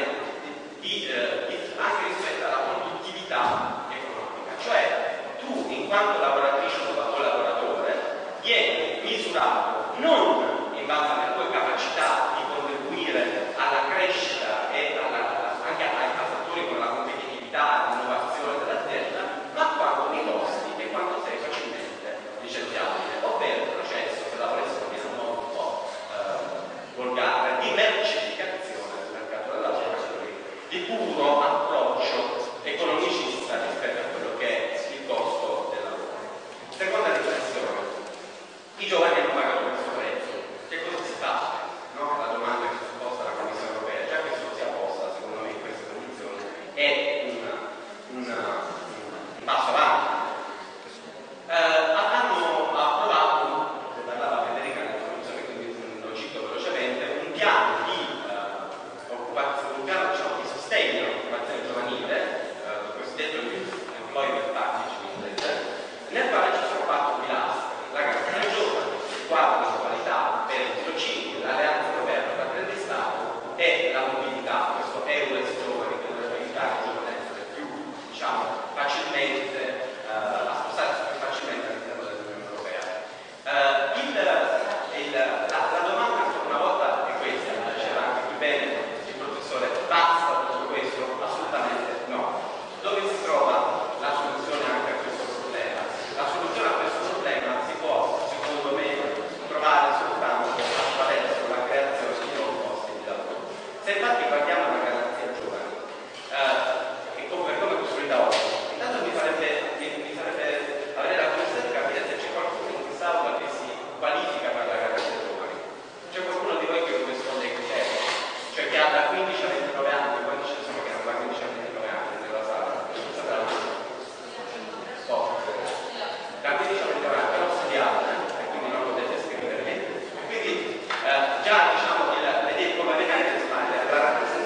anche rispetto alla produttività economica. Cioè tu, in quanto lavoratrice o lavoratore, vieni misurato non in base alle tue capacità di contribuire alla crescita e anche ai fattori come la competitività, l'innovazione dell'azienda, ma quanto mi costi e quanto sei facilmente licenziabile, ovvero il processo, se la volessimo dire in un modo un po' volgare, di mercificazione del mercato del lavoro, di puro approccio economicista rispetto a quello che è il costo del lavoro. Seconda riflessione: i giovani hanno pagato questo prezzo. Che cosa si fa? No? La domanda che si è posta alla Commissione Europea, già che si sia posta, secondo me in queste condizioni, è un passo avanti. Hanno approvato, ne parlava Federica nell'introduzione, quindi lo cito velocemente, un piano di occupazione, un piano di sostegno all'occupazione giovanile, il cosiddetto Employment Package in inglese, nel quale ci sono 4 pilastri: la garanzia ai giovani, il quadro di qualità per il tirocinio, l'alleanza europea per l'apprendistato e la mobilità, questo Eures giovani che dovrebbe aiutare i giovani a essere più, diciamo, facilmente a spostarsi più facilmente all'interno dell'Unione Europea. La domanda ancora una volta è questa, diceva anche qui bene il professore: basta tutto questo? Assolutamente no. Dove si trova la soluzione anche a questo problema? La soluzione a questo problema si può, secondo me, trovare soltanto attraverso la creazione di nuovi posti di lavoro. Se infatti guardiamo la garanzia giovani, che per come è costruita oggi, intanto mi farebbe avere la curiosità di capire se c'è qualcuno in quest'aula che si qualifica per la garanzia giovani. C'è qualcuno di voi che risponde ai criteri? Cioè che ha da 15 a 29 anni, quanti ci sono che hanno da 15 a 29 anni nella sala? Da 15 a 29 anni, però studiate, e quindi non potete scrivere. Quindi già diciamo come vedete in Spagna la rappresentanza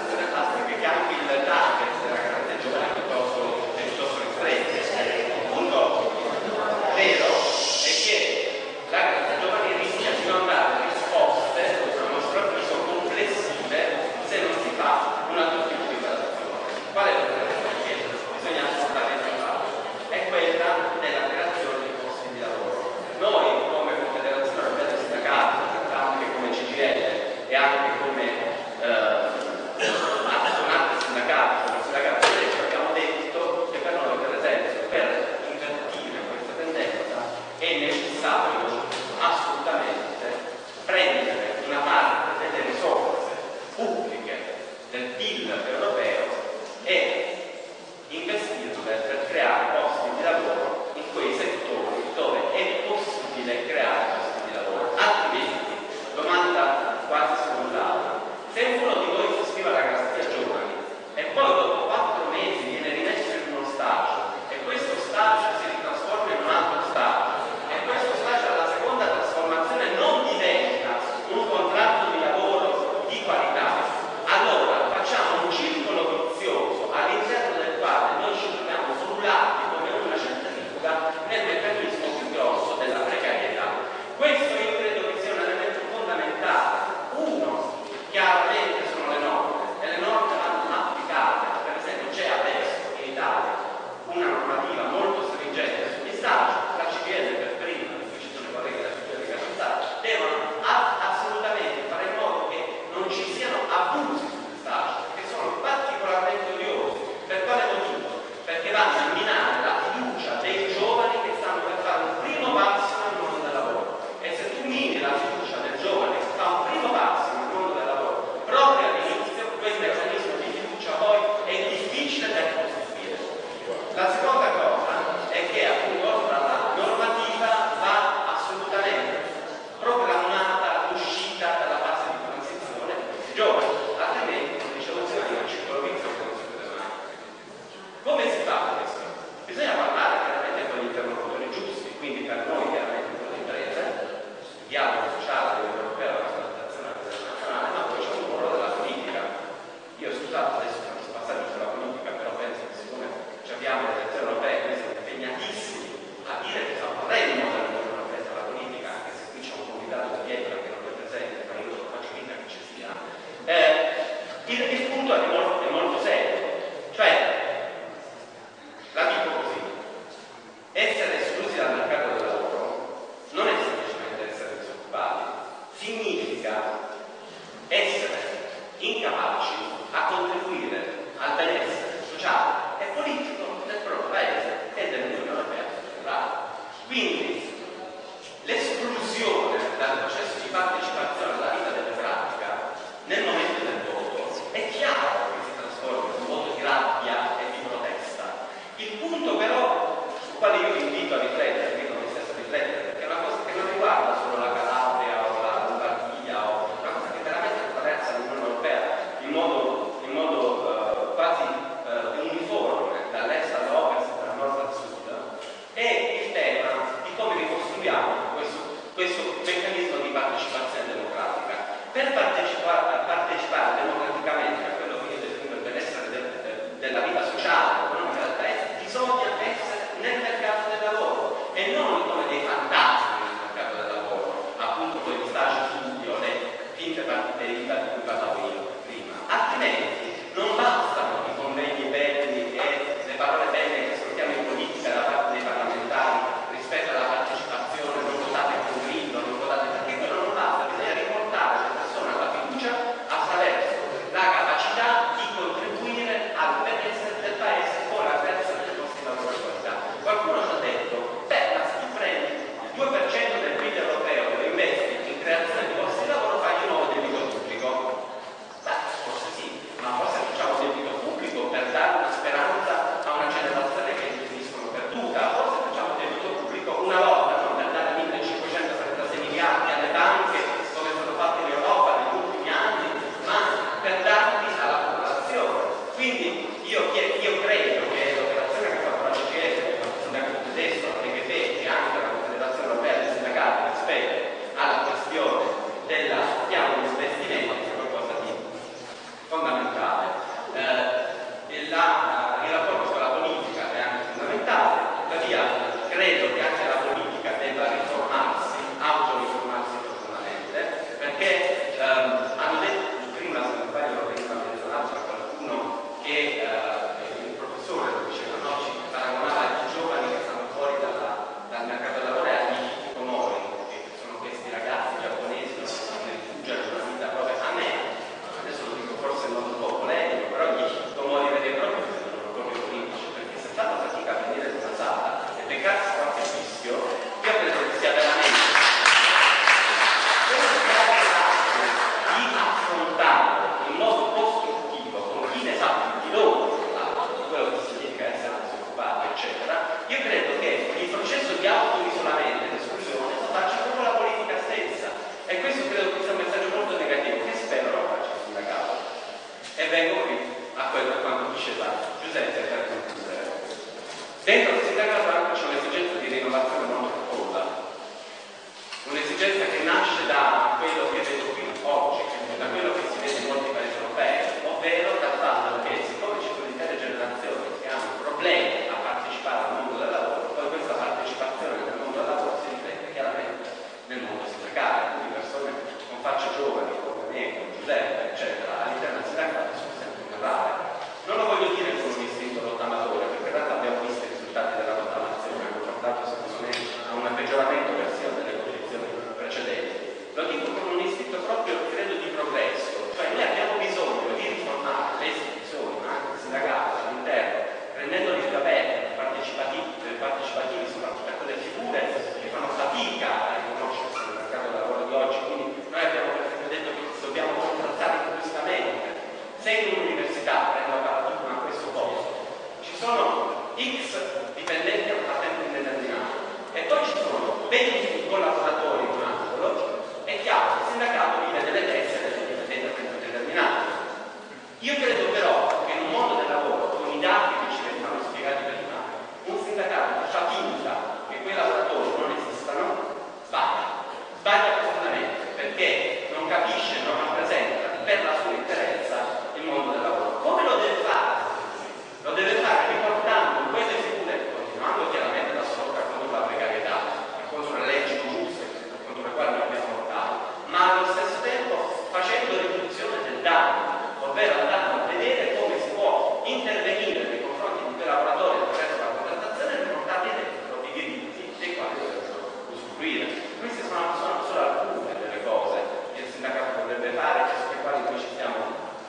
E vengo qui a quanto diceva Giuseppe per concludere. Dentro il sindacato anche c'è un'esigenza di rinnovazione molto profonda, un'esigenza che nasce da quello che vedo qui oggi, da quello che si vede in molti paesi europei, ovvero dal fatto che siccome ci sono intere generazioni che hanno problemi a partecipare al mondo del lavoro, poi questa partecipazione nel mondo del lavoro si riflette chiaramente nel mondo sindacale, quindi persone con facce giovani come me, come Giuseppe, eccetera, all'interno del sindacato sono sempre più rare. Non lo voglio dire con un istinto rottamatore, perché in realtà abbiamo visto i risultati della rottamazione, hanno portato secondo me a un peggioramento versione delle posizioni precedenti. Lo dico con un istinto proprio, credo, di progresso, cioè noi abbiamo bisogno di riformare le istituzioni, ma anche il sindacato all'interno, rendendoli più aperti, partecipativi, soprattutto a quelle figure che fanno fatica a riconoscersi nel mercato del lavoro di oggi. Quindi noi abbiamo perfino detto che dobbiamo contrattare giustamente. Se in un'università, prendo la paradigma a questo posto, ci sono X dipendenti a tempo indeterminato e poi ci sono 20 collaboratori in un angolo, è chiaro che il sindacato vive delle tessere dei dipendenti a tempo indeterminato. Io credo però che in un mondo del lavoro, con i dati che ci venivano spiegati prima, un sindacato che fa finta che quei lavoratori non esistano, sbaglia profondamente, perché non capisce, non rappresenta per la sua interezza il mondo del lavoro. Come lo deve fare? Lo deve fare riportando quelle figure, continuando chiaramente la sua lotta contro la precarietà, contro le leggi ingiuste contro le quali noi abbiamo lottato, ma allo stesso tempo facendo riduzione del danno, ovvero andando a vedere come si può intervenire nei confronti di quei lavoratori attraverso la contrattazione e riportarli dentro i diritti dei quali dovrebbero usufruire. Queste sono solo alcune delle cose che il sindacato dovrebbe fare e sulle quali noi ci stiamo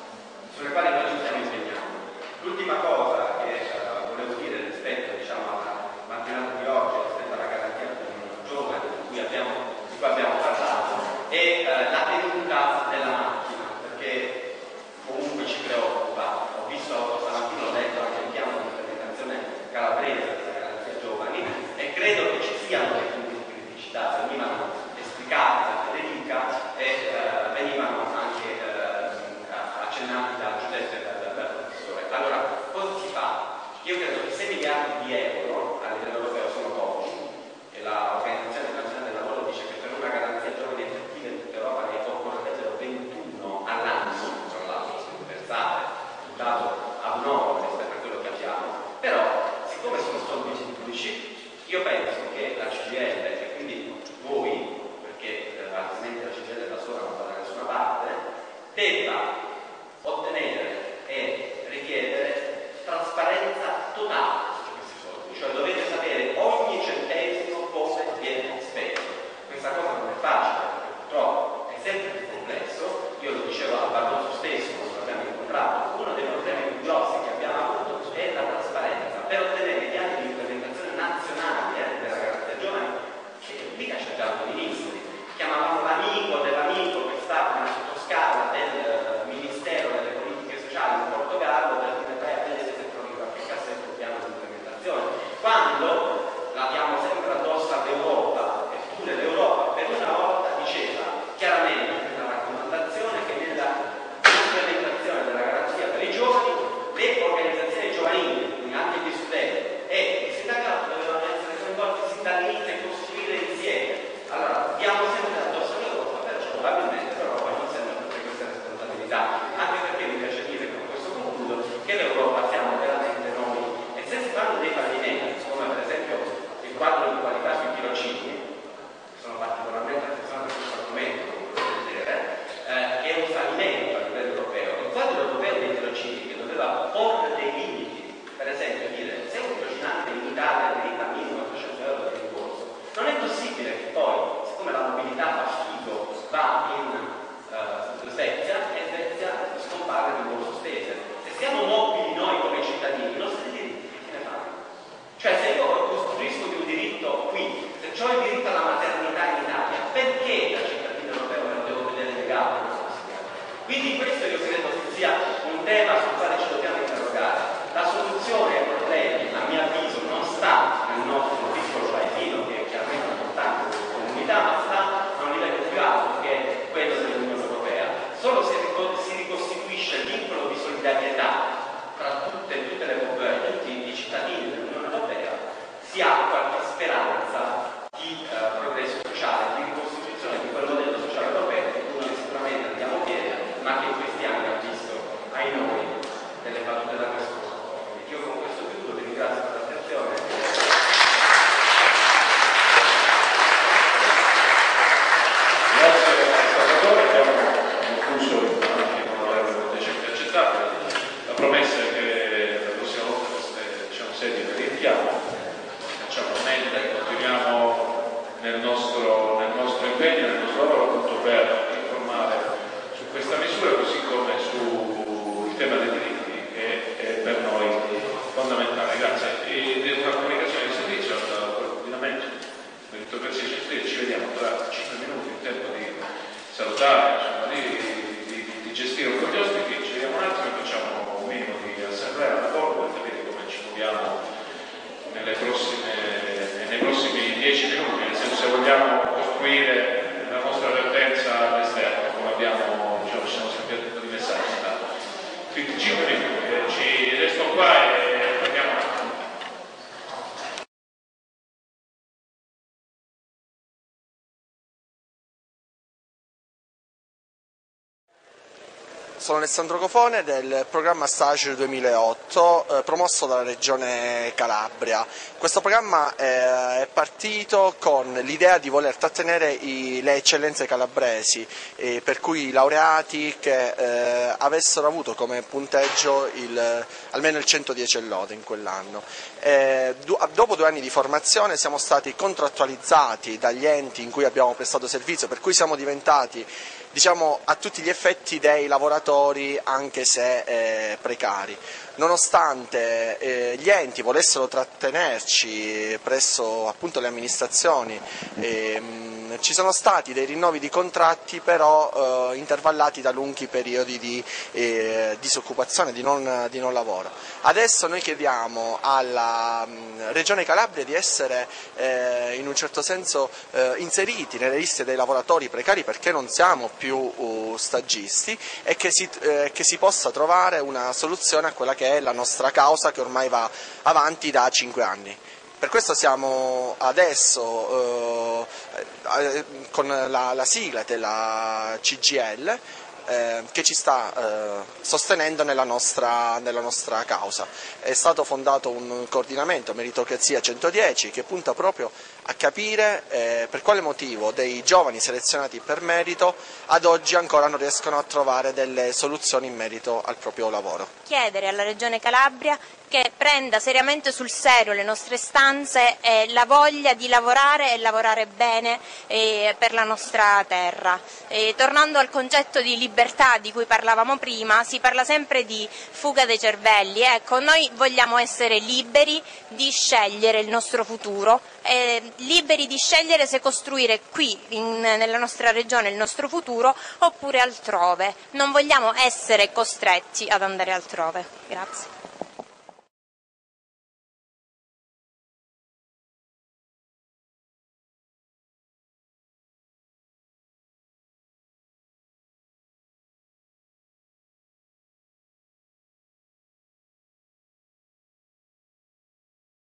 impegnando. L'ultima cosa che volevo dire rispetto, diciamo, alla mattinata di oggi, rispetto alla garanzia per un giovane di cui abbiamo parlato, è la tenuta della macchina, perché comunque ci preoccupa. Ho visto stamattina, ho letto anche il piano di implementazione calabrese della garanzia giovani e credo che ci siano dei punti di criticità, venivano esplicati da Federica e venivano anche accennati da Giuseppe e dal professore. Allora, cosa si fa? Io credo che 6 miliardi di euro a livello europeo sono pochi, e l'Organizzazione Internazionale del Lavoro dice che per una garanzia giovani effettiva in tutta Europa ne occorrerebbero 21 all'anno, tra l'altro, se pensate, un dato abnorme rispetto a quello che abbiamo. Però, siccome sono soldi pubblici, io penso che la CGIL, e quindi voi, perché altrimenti la CGIL da sola non va da nessuna parte, debba ottenere e richiedere trasparenza totale su questi soldi, cioè dovete sapere ogni centesimo come viene speso. Questa cosa non è facile, perché purtroppo è sempre più complesso. Io lo dicevo a Barroso stesso quando l'abbiamo incontrato, uno dei problemi più grossi che abbiamo avuto è la trasparenza. Per ottenere gli anni di implementazione nazionali della garanzia giovani, che mica c'erano i ministri, chiamavamo l'amico dell'amico che sta nella sottoscala del Ministero delle Politiche Sociali in Portogallo per dire vai a vedere se trovi qualche cassetto piano di implementazione. Quando l'abbiamo sempre addosso all'Europa, eppure l'Europa per una volta diceva chiaramente nella raccomandazione che nella implementazione della garanzia promessa è che la prossima volta queste sedie le riempiamo, facciamo meglio e continuiamo nel nostro impegno, nel nostro lavoro appunto per informare su questa misura, così come sul tema dei diritti, che è per noi fondamentale. Grazie. Ed è una comunicazione di servizio al coordinamento meritocrazia e ci vediamo tra 5 minuti, in tempo di salutare, insomma, di gestire un po' gli ospiti. Ci vediamo un attimo e facciamo un minimo di assemblea al lavoro per capire come ci muoviamo nei prossimi 10 minuti, nel senso, se vogliamo costruire la nostra vertenza all'esterno, come abbiamo, diciamo, ci siamo scambiati un po' di messaggi. Quindi 5 minuti, ci resto qua e parliamo un attimo. Sono Alessandro Cofone del programma Stage 2008 promosso dalla Regione Calabria. Questo programma è partito con l'idea di voler trattenere le eccellenze calabresi, per cui i laureati che avessero avuto come punteggio almeno il 110 e lode in quell'anno. Dopo 2 anni di formazione siamo stati contrattualizzati dagli enti in cui abbiamo prestato servizio, per cui siamo diventati, diciamo, a tutti gli effetti dei lavoratori, anche se precari. Nonostante gli enti volessero trattenerci presso appunto le amministrazioni, ci sono stati dei rinnovi di contratti, però intervallati da lunghi periodi di disoccupazione, di non lavoro. Adesso noi chiediamo alla Regione Calabria di essere in un certo senso inseriti nelle liste dei lavoratori precari, perché non siamo più stagisti, e che si possa trovare una soluzione a quella che è la nostra causa, che ormai va avanti da 5 anni. Per questo siamo adesso con la sigla della CGIL che ci sta sostenendo nella nostra causa. È stato fondato un coordinamento Meritocrazia 110 che punta proprio a capire per quale motivo dei giovani selezionati per merito ad oggi ancora non riescono a trovare delle soluzioni in merito al proprio lavoro. Chiedere alla Regione Calabria che prenda seriamente sul serio le nostre istanze e la voglia di lavorare e lavorare bene per la nostra terra. Tornando al concetto di libertà di cui parlavamo prima, si parla sempre di fuga dei cervelli. Ecco, noi vogliamo essere liberi di scegliere il nostro futuro, liberi di scegliere se costruire qui nella nostra regione il nostro futuro oppure altrove. Non vogliamo essere costretti ad andare altrove. Grazie.